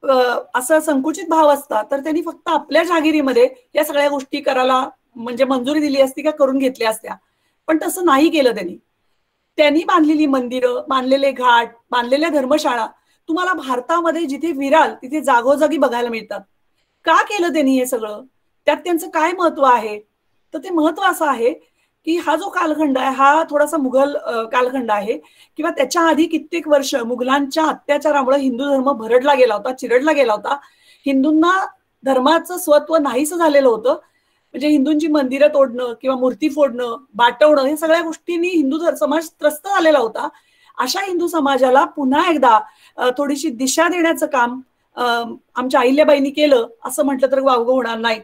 असा संकुचित भाव असता तर त्यांनी फक्त आपल्या जहागिरीमध्ये या सगळ्या गोष्टी करायला म्हणजे मंजुरी दिली असती का करून घेतल्या असत्या, पण तसं नाही केलं त्यांनी. त्यांनी बांधलेली मंदिरं, बांधलेले घाट, बांधलेल्या धर्मशाळा तुम्हाला भारतामध्ये जिथे विराल तिथे जागोजागी बघायला मिळतात. का केलं त्यांनी हे सगळं, त्यात त्यांचं काय महत्व आहे, तर ते महत्व असं आहे की हा जो कालखंड आहे हा थोडासा मुघल कालखंड आहे किंवा त्याच्या आधी कित्येक वर्ष मुघलांच्या अत्याचारामुळे हिंदू धर्म भरडला गेला होता, चिरडला गेला होता. हिंदूंना धर्माचं स्वत्व नाहीसं झालेलं होतं. म्हणजे हिंदूंची मंदिरं तोडणं किंवा मूर्ती फोडणं, बाटवणं हे सगळ्या गोष्टींनी हिंदू समाज त्रस्त झालेला होता. अशा हिंदू समाजाला पुन्हा एकदा थोडीशी दिशा देण्याचं काम आमच्या अहिल्याबाईंनी केलं असं म्हटलं तर वावगं होणार नाही.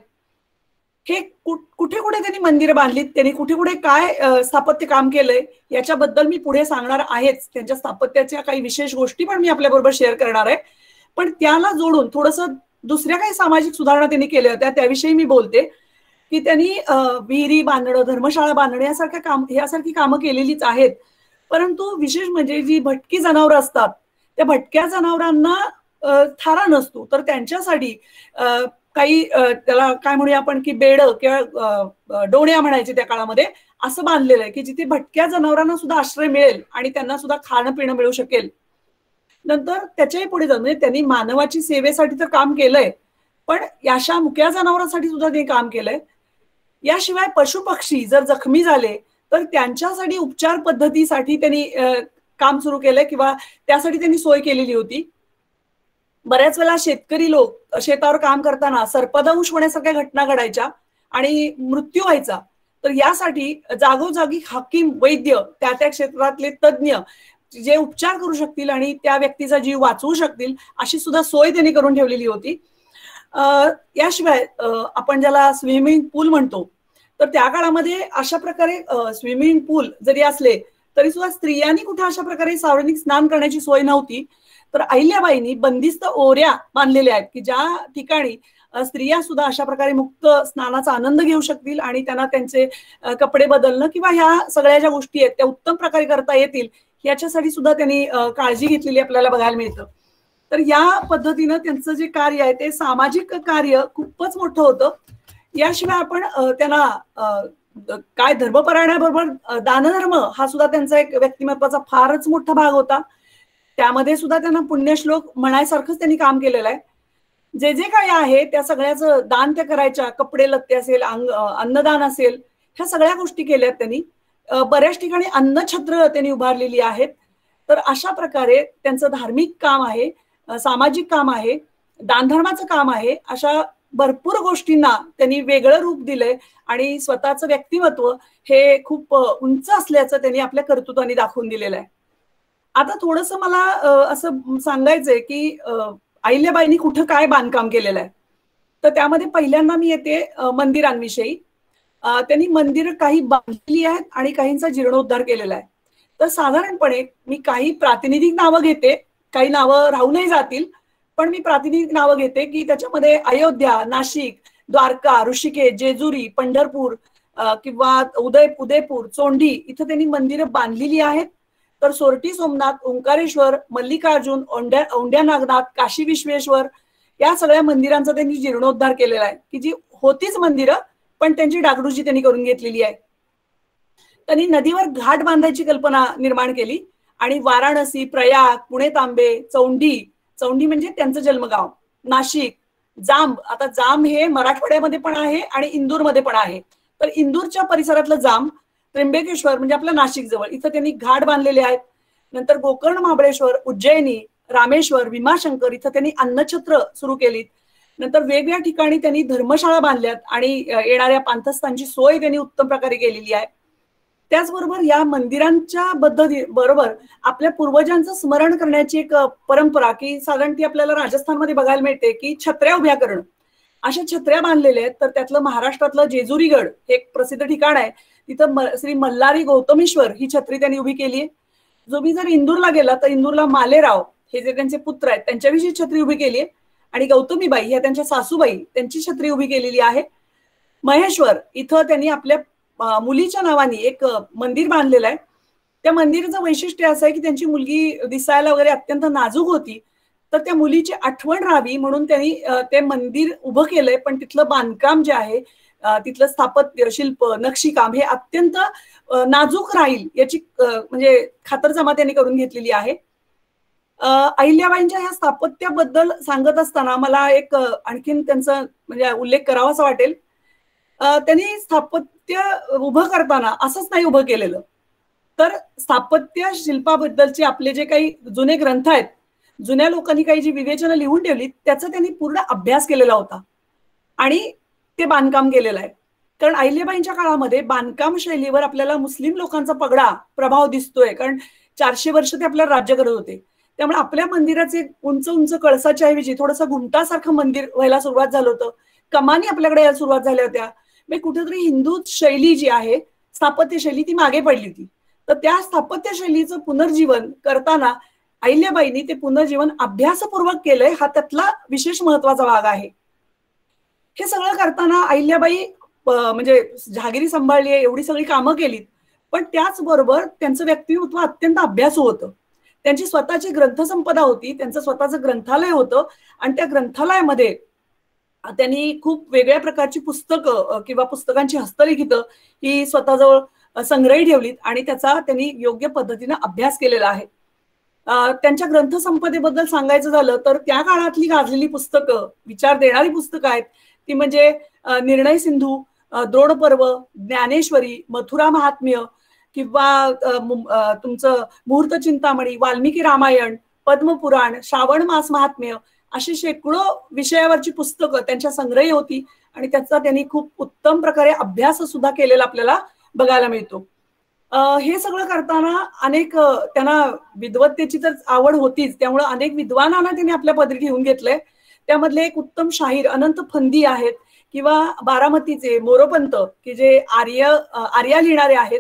हे कुठे कुठे त्यांनी मंदिरं बांधलीत, त्यांनी कुठे कुठे काय स्थापत्य काम केलंय याच्याबद्दल मी पुढे सांगणार आहेच. त्यांच्या स्थापत्याच्या काही विशेष गोष्टी पण मी आपल्याबरोबर शेअर करणार आहे, पण त्याला जोडून थोडंसं दुसऱ्या काही सामाजिक सुधारणा त्यांनी केल्या होत्या त्याविषयी मी बोलते की त्यांनी विहिरी बांधणं, धर्मशाळा बांधणं यासारख्या काम यासारखी कामं केलेलीच आहेत. परंतु विशेष म्हणजे जी भटकी जनावरं असतात त्या भटक्या जनावरांना थारा नसतो, तर त्यांच्यासाठी काही त्याला काय म्हणूया आपण की बेड किंवा डोण्या म्हणायचे त्या काळामध्ये असं बांधलेलं आहे की जिथे भटक्या जनावरांना सुद्धा आश्रय मिळेल आणि त्यांना सुद्धा खाणं पिणं मिळू शकेल. नंतर त्याच्याही पुढे जाऊन म्हणजे त्यांनी मानवाची सेवेसाठी तर काम केलंय, पण अशा मुक्या जनावरांसाठी सुद्धा ते काम केलंय. याशिवाय पशु पक्षी जर जखमी झाले तर त्यांच्यासाठी उपचार पद्धतीसाठी त्यांनी काम सुरू केलंय किंवा त्यासाठी त्यांनी सोय केलेली होती. बऱ्याच वेळा शेतकरी लोक शेतावर काम करताना सर्पदंश होण्यासारख्या घटना घडायच्या आणि मृत्यू व्हायचा, तर यासाठी जागोजागी हाकीम, वैद्य, त्या त्या क्षेत्रातले तज्ज्ञ जे उपचार करू शकतील आणि त्या व्यक्तीचा जीव वाचवू शकतील अशी सुद्धा सोय त्यांनी करून ठेवलेली होती. याशिवाय आपण ज्याला स्विमिंग पूल म्हणतो तर त्या काळामध्ये अशा प्रकारे स्विमिंग पूल जरी असले तरी सुद्धा स्त्रियांनी कुठे अशा प्रकारे सार्वजनिक स्नान करण्याची सोय नव्हती. तर अहिल्याबाईंनी बंदिस्त ओऱ्या बांधलेल्या आहेत की ज्या ठिकाणी स्त्रिया सुद्धा अशा प्रकारे मुक्त स्नानाचा आनंद घेऊ शकतील आणि त्यांना त्यांचे कपडे बदलणं किंवा ह्या सगळ्या ज्या गोष्टी आहेत त्या उत्तम प्रकारे करता येतील याच्यासाठी सुद्धा त्यांनी काळजी घेतलेली आपल्याला बघायला मिळतं. तर या पद्धतीनं त्यांचं जे कार्य आहे ते सामाजिक कार्य खूपच मोठं होतं. याशिवाय आपण त्यांना काय धर्मपरायणाबरोबर दानधर्म हा सुद्धा त्यांचा एक व्यक्तिमत्वाचा फारच मोठा भाग होता. त्यामध्ये सुद्धा त्यांना पुण्यश्लोक म्हणायसारखंच त्यांनी काम केलेलं आहे. जे जे काही आहे त्या सगळ्याचं दान त्या करायच्या, कपडे लत्ते असेल, अंग अन्नदान असेल, ह्या सगळ्या गोष्टी केल्यात त्यांनी. बऱ्याच ठिकाणी अन्नछत्र त्यांनी उभारलेली आहेत. तर अशा प्रकारे त्यांचं धार्मिक काम आहे, सामाजिक काम आहे, दानधर्माचं काम आहे. अशा भरपूर गोष्टींना त्यांनी वेगळं रूप दिलंय आणि स्वतःचं व्यक्तिमत्व हे खूप उंच असल्याचं त्यांनी आपल्या कर्तृत्वाने दाखवून दिलेलं आहे. आता थोडंसं मला असं सांगायचंय की अहिल्याबाईंनी कुठं काय बांधकाम केलेलं आहे. तर त्यामध्ये पहिल्यांदा मी येते मंदिरांविषयी. त्यांनी मंदिरं काही बांधलेली आहेत आणि काहींचा जीर्णोद्धार केलेला आहे. तर साधारणपणे मी काही प्रातिनिधिक नावं घेते, काही नावं राहूनही जातील, पण मी प्रातिनिधिक नावं घेते की त्याच्यामध्ये अयोध्या, नाशिक, द्वारका, ऋषिकेश, जेजुरी, पंढरपूर किंवा उदय उदयपूर, चोंडी इथं त्यांनी मंदिरं बांधलेली आहेत. तर सोरटी सोमनाथ, ओंकारेश्वर, मल्लिकार्जुन, औंढ्या औंढ्या नागनाथ, काशी विश्वेश्वर या सगळ्या मंदिरांचा त्यांनी जीर्णोद्धार केलेला आहे की जी होतीच मंदिरं पण त्यांची डागडुजी त्यांनी करून घेतलेली आहे. त्यांनी नदीवर घाट बांधायची कल्पना निर्माण केली आणि वाराणसी, प्रयाग, पुणे तांबे, चौंडी, चौंडी म्हणजे त्यांचं जन्मगाव, नाशिक, जांब, आता जांब हे मराठवाड्यामध्ये पण आहे आणि इंदूरमध्ये पण आहे. तर इंदूरच्या परिसरातलं जांब, त्र्यंबकेश्वर म्हणजे आपलं नाशिक जवळ, इथं त्यांनी घाट बांधलेले आहेत. नंतर गोकर्ण, महाबळेश्वर, उज्जैनी, रामेश्वर, भीमाशंकर इथं त्यांनी अन्नछत्र सुरू केलीत. नंतर वेगवेगळ्या ठिकाणी त्यांनी धर्मशाळा बांधल्यात आणि येणाऱ्या पांथस्थांची सोय त्यांनी उत्तम प्रकारे केलेली आहे. त्याचबरोबर या मंदिरांच्या पद्धती बरोबर आपल्या पूर्वजांचं स्मरण करण्याची एक परंपरा की साधारण ती आपल्याला राजस्थानमध्ये बघायला मिळते की छत्र्या उभ्या करणं, अशा छत्र्या बांधलेल्या आहेत. तर त्यातलं महाराष्ट्रातलं जेजुरीगड हे एक प्रसिद्ध ठिकाण आहे. तिथं श्री मल्हारी गौतमेश्वर ही छत्री त्यांनी उभी केली आहे. जो मी जर इंदूरला गेला तर इंदूरला मालेराव हे जे त्यांचे पुत्र आहेत त्यांच्याविषयी छत्री उभी केली आहे आणि गौतमीबाई ह्या त्यांच्या सासूबाई त्यांची छत्री उभी केलेली आहे. महेश्वर इथं त्यांनी आपल्या मुलीच्या नावाने एक मंदिर बांधलेलं आहे. त्या मंदिराचं वैशिष्ट्य असं आहे की त्यांची मुलगी दिसायला वगैरे अत्यंत नाजूक होती. तर त्या मुलीची आठवण राहावी म्हणून त्यांनी ते मंदिर उभं केलंय. पण तिथलं बांधकाम जे आहे, तिथलं स्थापत्य, शिल्प, नक्षीकाम हे अत्यंत नाजूक राहील याची म्हणजे खातरजमा त्यांनी करून घेतलेली आहे. अहिल्याबाईंच्या ह्या स्थापत्याबद्दल सांगत असताना मला एक आणखीन त्यांचा म्हणजे उल्लेख करावासा वाटेल. त्यांनी स्थापत्य उभं करताना असंच नाही उभं केलेलं, तर स्थापत्य शिल्पाबद्दलचे आपले जे काही जुने ग्रंथ आहेत, जुन्या लोकांनी काही जी विवेचनं लिहून ठेवली त्याचा त्यांनी पूर्ण अभ्यास केलेला होता आणि ते बांधकाम केलेलं आहे. कारण अहिल्याबाईंच्या काळामध्ये बांधकाम शैलीवर आपल्याला मुस्लिम लोकांचा पगडा प्रभाव दिसतोय, कारण चारशे वर्ष ते आपल्याला राज्य करत होते. त्यामुळे आपल्या मंदिराचे उंच उंच कळसाच्या ऐवजी थोडंसं घुमटासारखं मंदिर व्हायला सुरुवात झालं होतं. कमानी आपल्याकडे यायला सुरुवात झाल्या होत्या. म्हणजे कुठेतरी हिंदू शैली जी आहे स्थापत्य शैली ती मागे पडली होती. तर त्या स्थापत्य शैलीचं पुनर्जीवन करताना अहिल्याबाईंनी ते पुनर्जीवन अभ्यासपूर्वक केलंय, हा त्यातला विशेष महत्वाचा भाग आहे. हे सगळं करताना अहिल्याबाई म्हणजे जहागिरी सांभाळली आहे, एवढी सगळी कामं केलीत, पण त्याचबरोबर त्यांचं व्यक्तिमत्व अत्यंत अभ्यासू होतं. त्यांची स्वतःची ग्रंथसंपदा होती, त्यांचं स्वतःचं ग्रंथालय होतं आणि त्या ग्रंथालयामध्ये त्यांनी खूप वेगळ्या प्रकारची पुस्तकं किंवा पुस्तकांची हस्तलिखितं ही स्वतःजवळ संग्रही ठेवलीत आणि त्याचा त्यांनी योग्य पद्धतीने अभ्यास केलेला आहे. त्यांच्या ग्रंथसंपदेबद्दल सांगायचं झालं तर त्या काळातली गाजलेली पुस्तकं, विचार देणारी पुस्तकं आहेत ती म्हणजे निर्णय सिंधू, द्रोणपर्व, ज्ञानेश्वरी, मथुरा महात्म्य किंवा तुमचं मुहूर्त चिंतामणी, वाल्मिकी रामायण, पद्मपुराण, श्रावण मास महात्म्य अशी शेकडो विषयावरची पुस्तकं त्यांच्या संग्रही होती आणि त्याचा त्यांनी खूप उत्तम प्रकारे अभ्यास सुद्धा केलेला आपल्याला बघायला मिळतो. हे सगळं करताना अनेक त्यांना विद्वत्तेची तर आवड होतीच, त्यामुळे अनेक विद्वानांना त्यांनी आपल्या पदरी घेऊन घेतलंय. त्यामधले एक उत्तम शाहीर अनंत फंदी आहेत किंवा बारामतीचे मोरोपंत की जे आर्य आर्या लिहिणारे आहेत,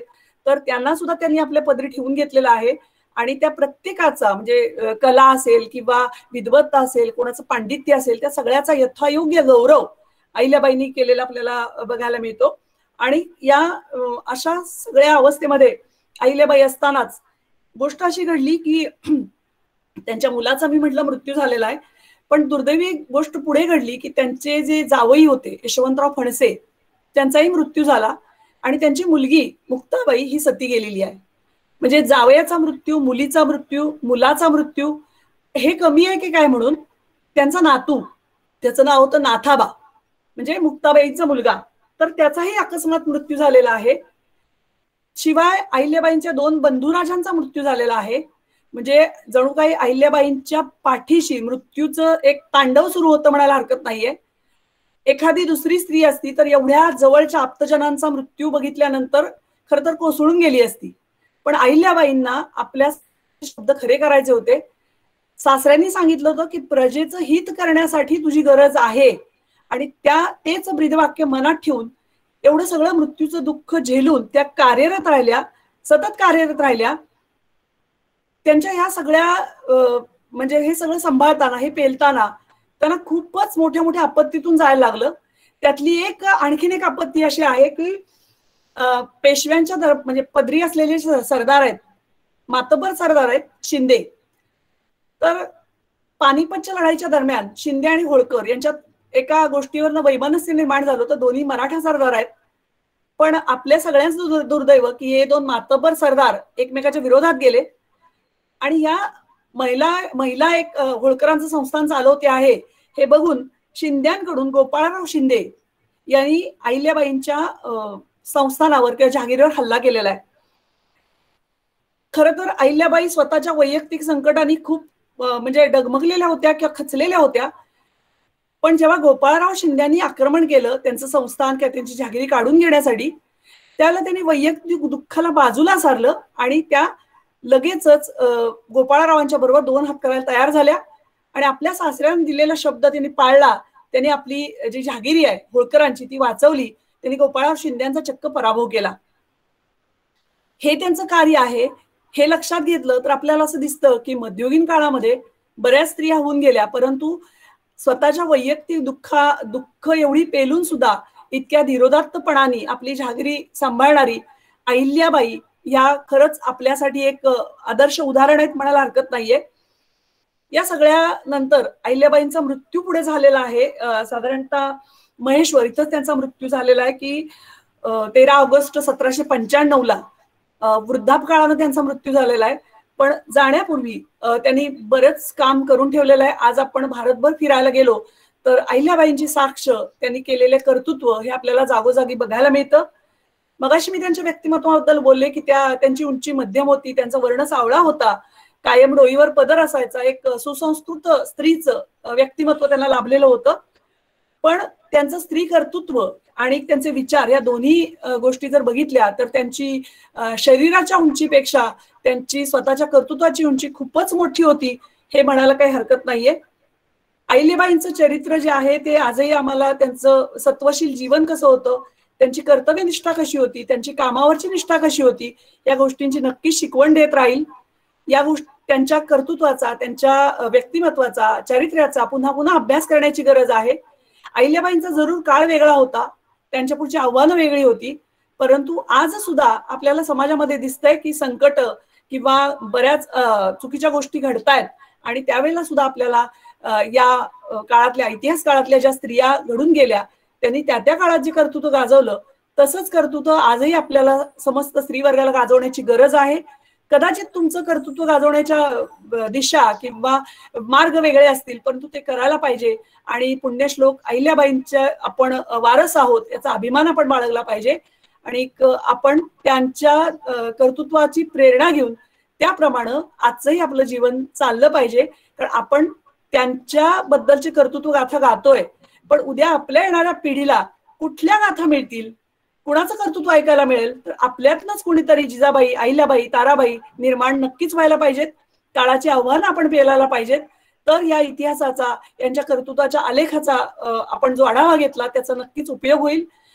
तर त्यांना सुद्धा त्यांनी आपल्या पदरी ठेवून घेतलेलं आहे. आणि त्या प्रत्येकाचा म्हणजे कला असेल किंवा विद्वत्ता असेल, कोणाचं पांडित्य असेल, त्या सगळ्याचा यथायोग्य गौरव अहिल्याबाईंनी केलेला आपल्याला बघायला मिळतो. आणि या अशा सगळ्या अवस्थेमध्ये अहिल्याबाई असतानाच गोष्ट अशी घडली की त्यांच्या मुलाचा मी म्हटलं मृत्यू झालेला आहे, पण दुर्दैवी गोष्ट पुढे घडली की त्यांचे जे जावई होते यशवंतराव फणसे, त्यांचाही मृत्यू झाला आणि त्यांची मुलगी मुक्ताबाई ही सती गेलेली आहे. म्हणजे जावयाचा मृत्यू, मुलीचा मृत्यू, मुलाचा मृत्यू हे कमी आहे की काय म्हणून त्यांचा नातू, त्याचं नाव होतं नाथाबा, म्हणजे मुक्ताबाईचा मुलगा, तर त्याचाही अकस्मात मृत्यू झालेला आहे. शिवाय अहिल्याबाईंच्या दोन बंधुराजांचा मृत्यू झालेला आहे. म्हणजे जणू काही अहिल्याबाईंच्या पाठीशी मृत्यूचं एक तांडव सुरू होतं म्हणायला हरकत नाहीये. एखादी दुसरी स्त्री असती तर एवढ्या जवळच्या आप्तजनांचा मृत्यू बघितल्यानंतर खरं तर कोसळून गेली असती, पण अहिल्याबाईंना आपल्या शब्द खरे करायचे होते. सासऱ्यांनी सांगितलं होतं की प्रजेचं हित करण्यासाठी तुझी गरज आहे, आणि त्या तेच ब्रीदवाक्य मनात ठेवून एवढं सगळं मृत्यूचं दुःख झेलून त्या कार्यरत राहिल्या, सतत कार्यरत राहिल्या. त्यांच्या ह्या सगळ्या म्हणजे हे सगळं सांभाळताना, हे पेलताना त्यांना खूपच मोठ्या मोठ्या आपत्तीतून जायला लागलं. त्यातली एक आणखीन एक आपत्ती अशी आहे की पेशव्यांच्या दर म्हणजे पदरी असलेले सरदार आहेत, मातबर सरदार आहेत शिंदे, तर पानिपतच्या लढाईच्या दरम्यान शिंदे आणि होळकर यांच्यात एका गोष्टीवरनं वैमनस्य निर्माण झालं होतं. दोन्ही मराठा सरदार आहेत, पण आपल्या सगळ्यांचं दुर्दैव की हे दोन मातबर सरदार एकमेकाच्या विरोधात गेले आणि या महिला महिला एक होळकरांचं संस्थान चालवते आहे हे बघून शिंद्यांकडून गोपाळराव शिंदे यांनी अहिल्याबाईंच्या संस्थानावर किंवा जहागीरवर हल्ला केलेला आहे. खरं तर अहिल्याबाई स्वतःच्या वैयक्तिक संकटाने खूप म्हणजे डगमगलेल्या होत्या किंवा खचलेल्या होत्या, पण जेव्हा गोपाळराव शिंद्यांनी आक्रमण केलं त्यांचं संस्थान किंवा त्यांची जहागिरी काढून घेण्यासाठी, त्याला त्यांनी वैयक्तिक दुःखाला बाजूला सारलं आणि त्या लगेचच गोपाळरावांच्या बरोबर दोन हात करायला तयार झाल्या आणि आपल्या सासऱ्याने दिलेला शब्द त्यांनी पाळला. त्यांनी आपली जी जहागिरी आहे होळकरांची ती वाचवली. त्यांनी गोपाळराव शिंद्यांचा चक्क पराभव केला. हे त्यांचं कार्य आहे हे लक्षात घेतलं तर आपल्याला असं दिसतं की मध्ययुगीन काळामध्ये बऱ्याच स्त्रिया होऊन गेल्या, परंतु स्वतःच्या वैयक्तिक दुःखा दुःख एवढी पेलून सुद्धा इतक्या धीरोदात्तपणाने आपली जहागिरी सांभाळणारी अहिल्याबाई ह्या खरंच आपल्यासाठी एक आदर्श उदाहरण आहेत म्हणायला हरकत नाहीये. या सगळ्या नंतर अहिल्याबाईंचा मृत्यू पुढे झालेला आहे. साधारणतः महेश्वर इथंच त्यांचा मृत्यू झालेला आहे की तेरा ऑगस्ट सतराशे पंच्याण्णव ला वृद्धापकाळानं त्यांचा मृत्यू झालेला आहे. पण जाण्यापूर्वी त्यांनी बरेच काम करून ठेवलेलं आहे. आज आपण भारतभर फिरायला गेलो तर अहिल्याबाईंची साक्ष, त्यांनी केलेले कर्तृत्व हे आपल्याला जागोजागी बघायला मिळतं. मगाशी मी त्यांच्या व्यक्तिमत्वाबद्दल बोलले की त्या त्यांची उंची मध्यम होती, त्यांचा वर्ण सावळा होता, कायम डोईवर पदर असायचा, एक सुसंस्कृत स्त्रीचं व्यक्तिमत्व त्यांना लाभलेलं होतं. पण त्यांचं स्त्री कर्तृत्व आणि त्यांचे विचार या दोन्ही गोष्टी जर बघितल्या तर त्यांची शरीराच्या उंचीपेक्षा त्यांची स्वतःच्या कर्तृत्वाची उंची खूपच मोठी होती हे म्हणायला काही हरकत नाहीये. अहिल्याबाईंचं चरित्र जे आहे ते आजही आम्हाला त्यांचं सत्वशील जीवन कसं होतं, त्यांची कर्तव्यनिष्ठा कशी होती, त्यांची कामावरची निष्ठा कशी होती, या गोष्टींची नक्कीच शिकवण देत राहील. या गोष्टी त्यांच्या कर्तृत्वाचा, त्यांच्या व्यक्तिमत्वाचा, चारित्र्याचा पुन्हा पुन्हा अभ्यास करण्याची गरज आहे. अहिल्याबाईंचा जरूर काळ वेगळा होता, त्यांच्या पुढची आव्हानं वेगळी होती, परंतु आज सुद्धा आपल्याला समाजामध्ये दिसतंय की संकट किंवा बऱ्याच चुकीच्या गोष्टी घडतायत आणि त्यावेळेला सुद्धा आपल्याला या काळातल्या इतिहास काळातल्या ज्या स्त्रिया घडून गेल्या त्यांनी त्या त्या काळात जे कर्तृत्व गाजवलं तसंच कर्तृत्व आजही आपल्याला समस्त स्त्री वर्गाला गाजवण्याची गरज आहे. कदाचित तुमचं कर्तृत्व गाजवण्याच्या दिशा किंवा मार्ग वेगळे असतील, परंतु ते करायला पाहिजे आणि पुण्यश्लोक अहिल्याबाईंच्या आपण वारस आहोत याचा अभिमान आपण बाळगला पाहिजे आणि आपण त्यांच्या कर्तृत्वाची प्रेरणा घेऊन त्याप्रमाणे आजही आपलं जीवन चाललं पाहिजे. कारण आपण त्यांच्याबद्दलचे कर्तृत्व गाथा गातोय, पण उद्या आपल्या येणाऱ्या पिढीला कुठल्या गाथा मिळतील, कुणाचं कर्तृत्व ऐकायला मिळेल, तर आपल्यातनच कुणीतरी जिजाबाई, अहिल्याबाई, ताराबाई निर्माण नक्कीच व्हायला पाहिजेत. काळाची आव्हानं आपण पेलायला पाहिजेत. तर या इतिहासाचा, यांच्या कर्तृत्वाच्या आलेखाचा आपण जो आढावा घेतला त्याचा नक्कीच उपयोग होईल.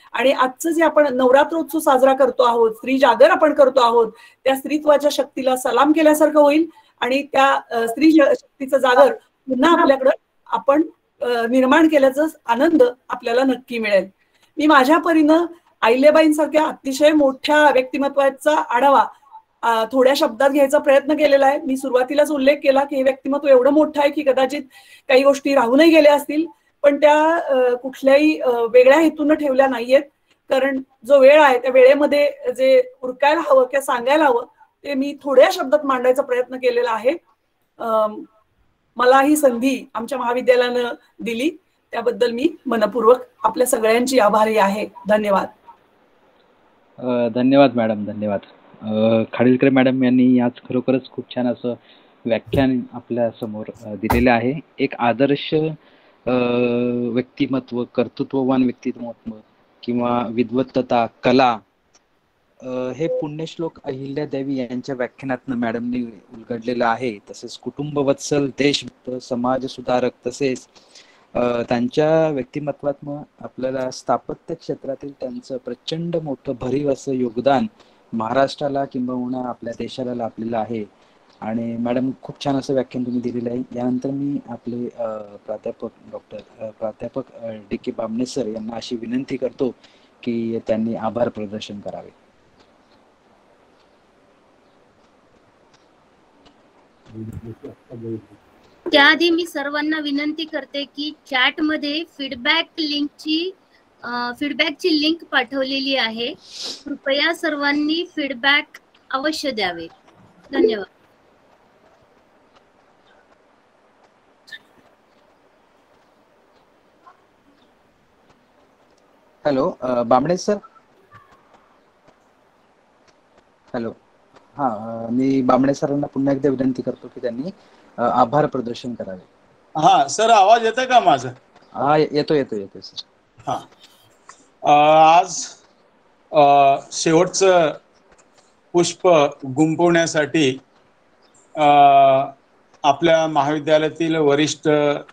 आणि आजचं जे आपण नवरात्रोत्सव साजरा करतो आहोत, स्त्री जागर आपण करतो आहोत, त्या स्त्रीत्वाच्या शक्तीला सलाम केल्यासारखं होईल आणि त्या स्त्री शक्तीचं जागर पुन्हा आपल्याकडं आपण निर्माण केल्याचा आनंद आपल्याला नक्की मिळेल. मी माझ्या परीनं अहिल्याबाईंसारख्या अतिशय मोठ्या व्यक्तिमत्वाचा आढावा थोड्या शब्दात घ्यायचा प्रयत्न केलेला आहे. मी सुरुवातीलाच उल्लेख केला की हे व्यक्तिमत्व एवढं मोठं आहे की कदाचित काही गोष्टी राहूनही गेल्या असतील, पण त्या कुठल्याही वेगळ्या हेतून ठेवल्या नाहीयेत. कारण जो वेळ आहे त्या वेळेमध्ये जे उरकायला हवं किंवा सांगायला हवं ते मी थोड्या शब्दात मांडायचा प्रयत्न केलेला आहे. मला ही संधी आमच्या महाविद्यालयानं दिली त्याबद्दल मी मनपूर्वक आपल्या सगळ्यांची आभारी आहे. धन्यवाद.
धन्यवाद मॅडम, धन्यवाद. खाडीलकर मॅडम यांनी आज खरोखरच खूप छान असं व्याख्यान आपल्या समोर दिलेलं आहे. एक आदर्श व्यक्तिमत्व, कर्तृत्ववान व्यक्तिमत्व किंवा विद्वत्ता, कला हे पुण्यश्लोक अहिल्यादेवी यांच्या व्याख्यानातनं मॅडमनी उलगडलेलं आहे. तसेच कुटुंबवत्सल, देशभक्त, समाज सुधारक, तसेच त्यांच्या व्यक्तिमत्वातनं आपल्याला स्थापत्य क्षेत्रातील त्यांचं प्रचंड मोठं भरीव असं योगदान महाराष्ट्राला किंबहुना आपल्या देशाला लाभलेलं आहे. आणि मॅडम खूप छान असं व्याख्यान तुम्ही दिलेलं आहे. यानंतर मी आपले प्राध्यापक डॉक्टर प्राध्यापक डी के बामणे सर यांना अशी विनंती करतो की त्यांनी आभार प्रदर्शन करावे.
त्याआधी मी सर्वांना विनंती करते की चॅट मध्ये फीडबॅक लिंकची फीडबॅकची लिंक पाठवलेली आहे. कृपया सर्वांनी फीडबॅक अवश्य द्यावे. धन्यवाद.
Hello Bamne sir. हॅलो. हा, मी बामणे सरांना पुन्हा एकदा विनंती करतो की त्यांनी आभार प्रदर्शन करावे.
हा सर, आवाज येतोय का माझा?
हा येतो येतो येतो सर.
हा, आज शेवटचं पुष्प गुंफवण्यासाठी आपल्या महाविद्यालयातील वरिष्ठ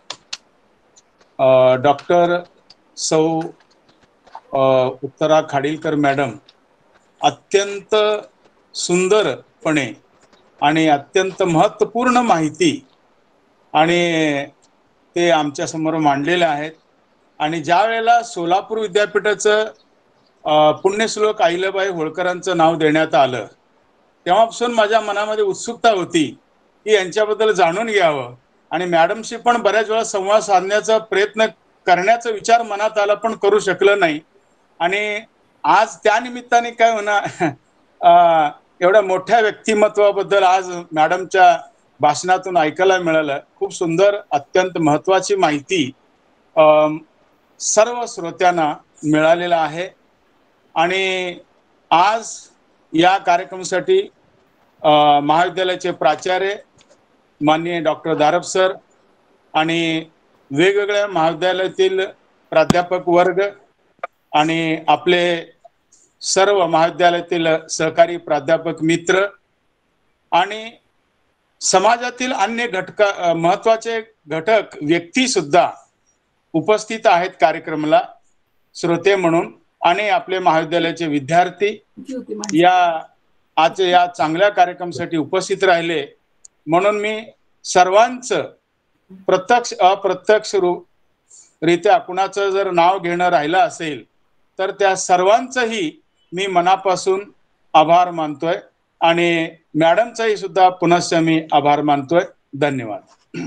डॉक्टर सौ उत्तरा खाडीलकर मॅडम अत्यंत सुंदरपणे आणि अत्यंत महत्त्वपूर्ण माहिती आणि ते आमच्या समोर मांडलेले आहेत. आणि ज्या वेळेला सोलापूर विद्यापीठाचं पुण्यश्लोक अहिल्याबाई होळकरांचं नाव देण्यात आलं तेव्हापासून माझ्या मनामध्ये उत्सुकता होती की यांच्याबद्दल जाणून घ्यावं आणि मॅडमशी पण बऱ्याच वेळा संवाद साधण्याचा प्रयत्न करण्याचा विचार मनात आला पण करू शकलं नाही. आणि आज त्या निमित्ताने काय होणार, एवढ्या मोठ्या व्यक्तिमत्वाबद्दल आज मॅडमच्या भाषणातून ऐकायला मिळालं. खूप सुंदर, अत्यंत महत्त्वाची माहिती सर्व श्रोत्यांना मिळालेला आहे. आणि आज या कार्यक्रमासाठी महाविद्यालयाचे प्राचार्य माननीय डॉक्टर दारप सर आणि वेगवेगळ्या महाविद्यालयातील प्राध्यापक वर्ग आणि आपले सर्व महाविद्यालयातील सहकारी प्राध्यापक मित्र आणि समाजातील अन्य घटका महत्वाचे घटक व्यक्ती सुद्धा उपस्थित आहेत कार्यक्रमाला श्रोते म्हणून. आणि आपले महाविद्यालयाचे विद्यार्थी या आज या चांगल्या कार्यक्रमासाठी उपस्थित राहिले म्हणून मी सर्वांचं प्रत्यक्ष अप्रत्यक्ष रित्या कुणाचं जर नाव घेणं राहिलं असेल तर त्या सर्वांचंही मी मनापासून आभार मानतोय आणि मॅडमचाही सुद्धा पुनश्च मी आभार मानतोय. धन्यवाद.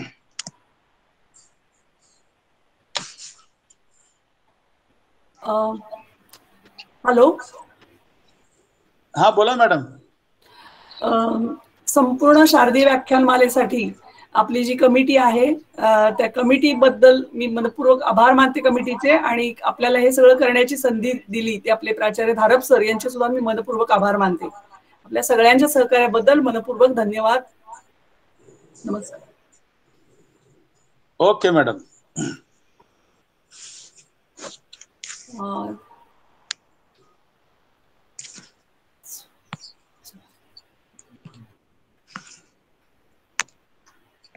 हॅलो.
हा बोला मॅडम.
संपूर्ण शारदीय व्याख्यानमालेसाठी आपली जी कमिटी आहे त्या कमिटी बद्दल मी मनपूर्वक आभार मानते कमिटीचे. आणि आपल्याला हे सगळं करण्याची संधी दिली ते आपले प्राचार्य धारप सर यांचे सुद्धा मी मनपूर्वक आभार मानते. आपल्या सगळ्यांच्या सहकार्याबद्दल मनपूर्वक धन्यवाद. नमस्कार.
Okay madam.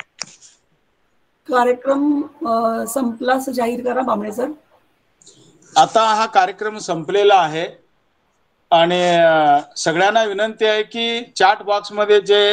कार्यक्रम संपला असं जाहीर करा बामणे सर.
आता हा कार्यक्रम संपलेला आहे आणि सगळ्यांना विनंती आहे की चॅट बॉक्समध्ये जे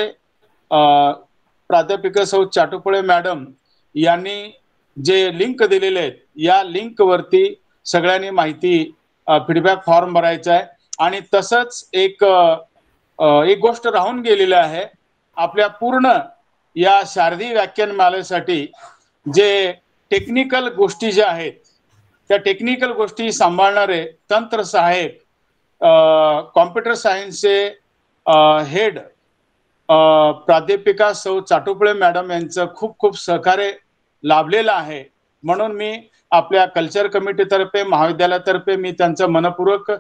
प्राध्यापिका सौ चाटोपळे मॅडम यांनी जे लिंक दिलेले आहेत या लिंक वरती सगळ्यांनी माहिती फीडबॅक फॉर्म भरायचा आहे. आणि तसंच एक एक गोष्ट राहून गेलेली आहे, आपल्या पूर्ण या शारदीय व्याख्यानमालेसाठी जे टेक्निकल गोष्टी ज्या आहेत त्या टेक्निकल गोष्टी सांभाळणारे तंत्र सहाय्यक कॉम्प्युटर सायन्सचे हेड प्राध्यापिका सौ चाटोपळे मॅडम यांचं खूप खूप सहकार्य लाभलेलं आहे. म्हणून मी आपल्या कल्चर कमिटीतर्फे महाविद्यालयातर्फे मी त्यांचं मनपूर्वक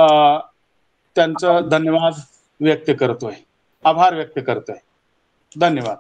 त्यांचं धन्यवाद व्यक्त करतोय, आभार व्यक्त करतोय. धन्यवाद.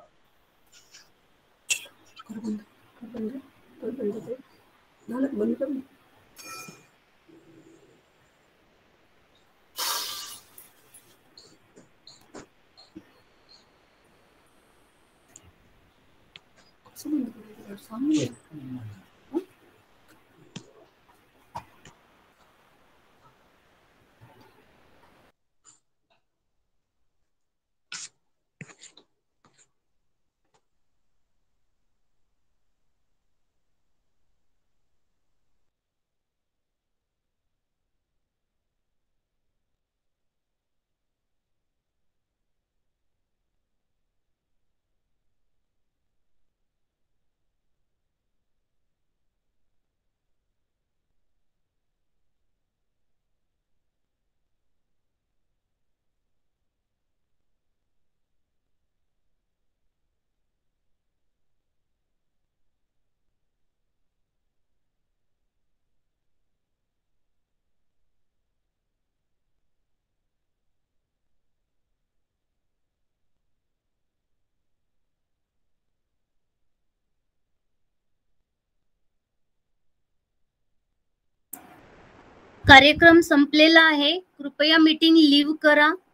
कार्यक्रम संपलेला आहे. कृपया मीटिंग लीव्ह करा.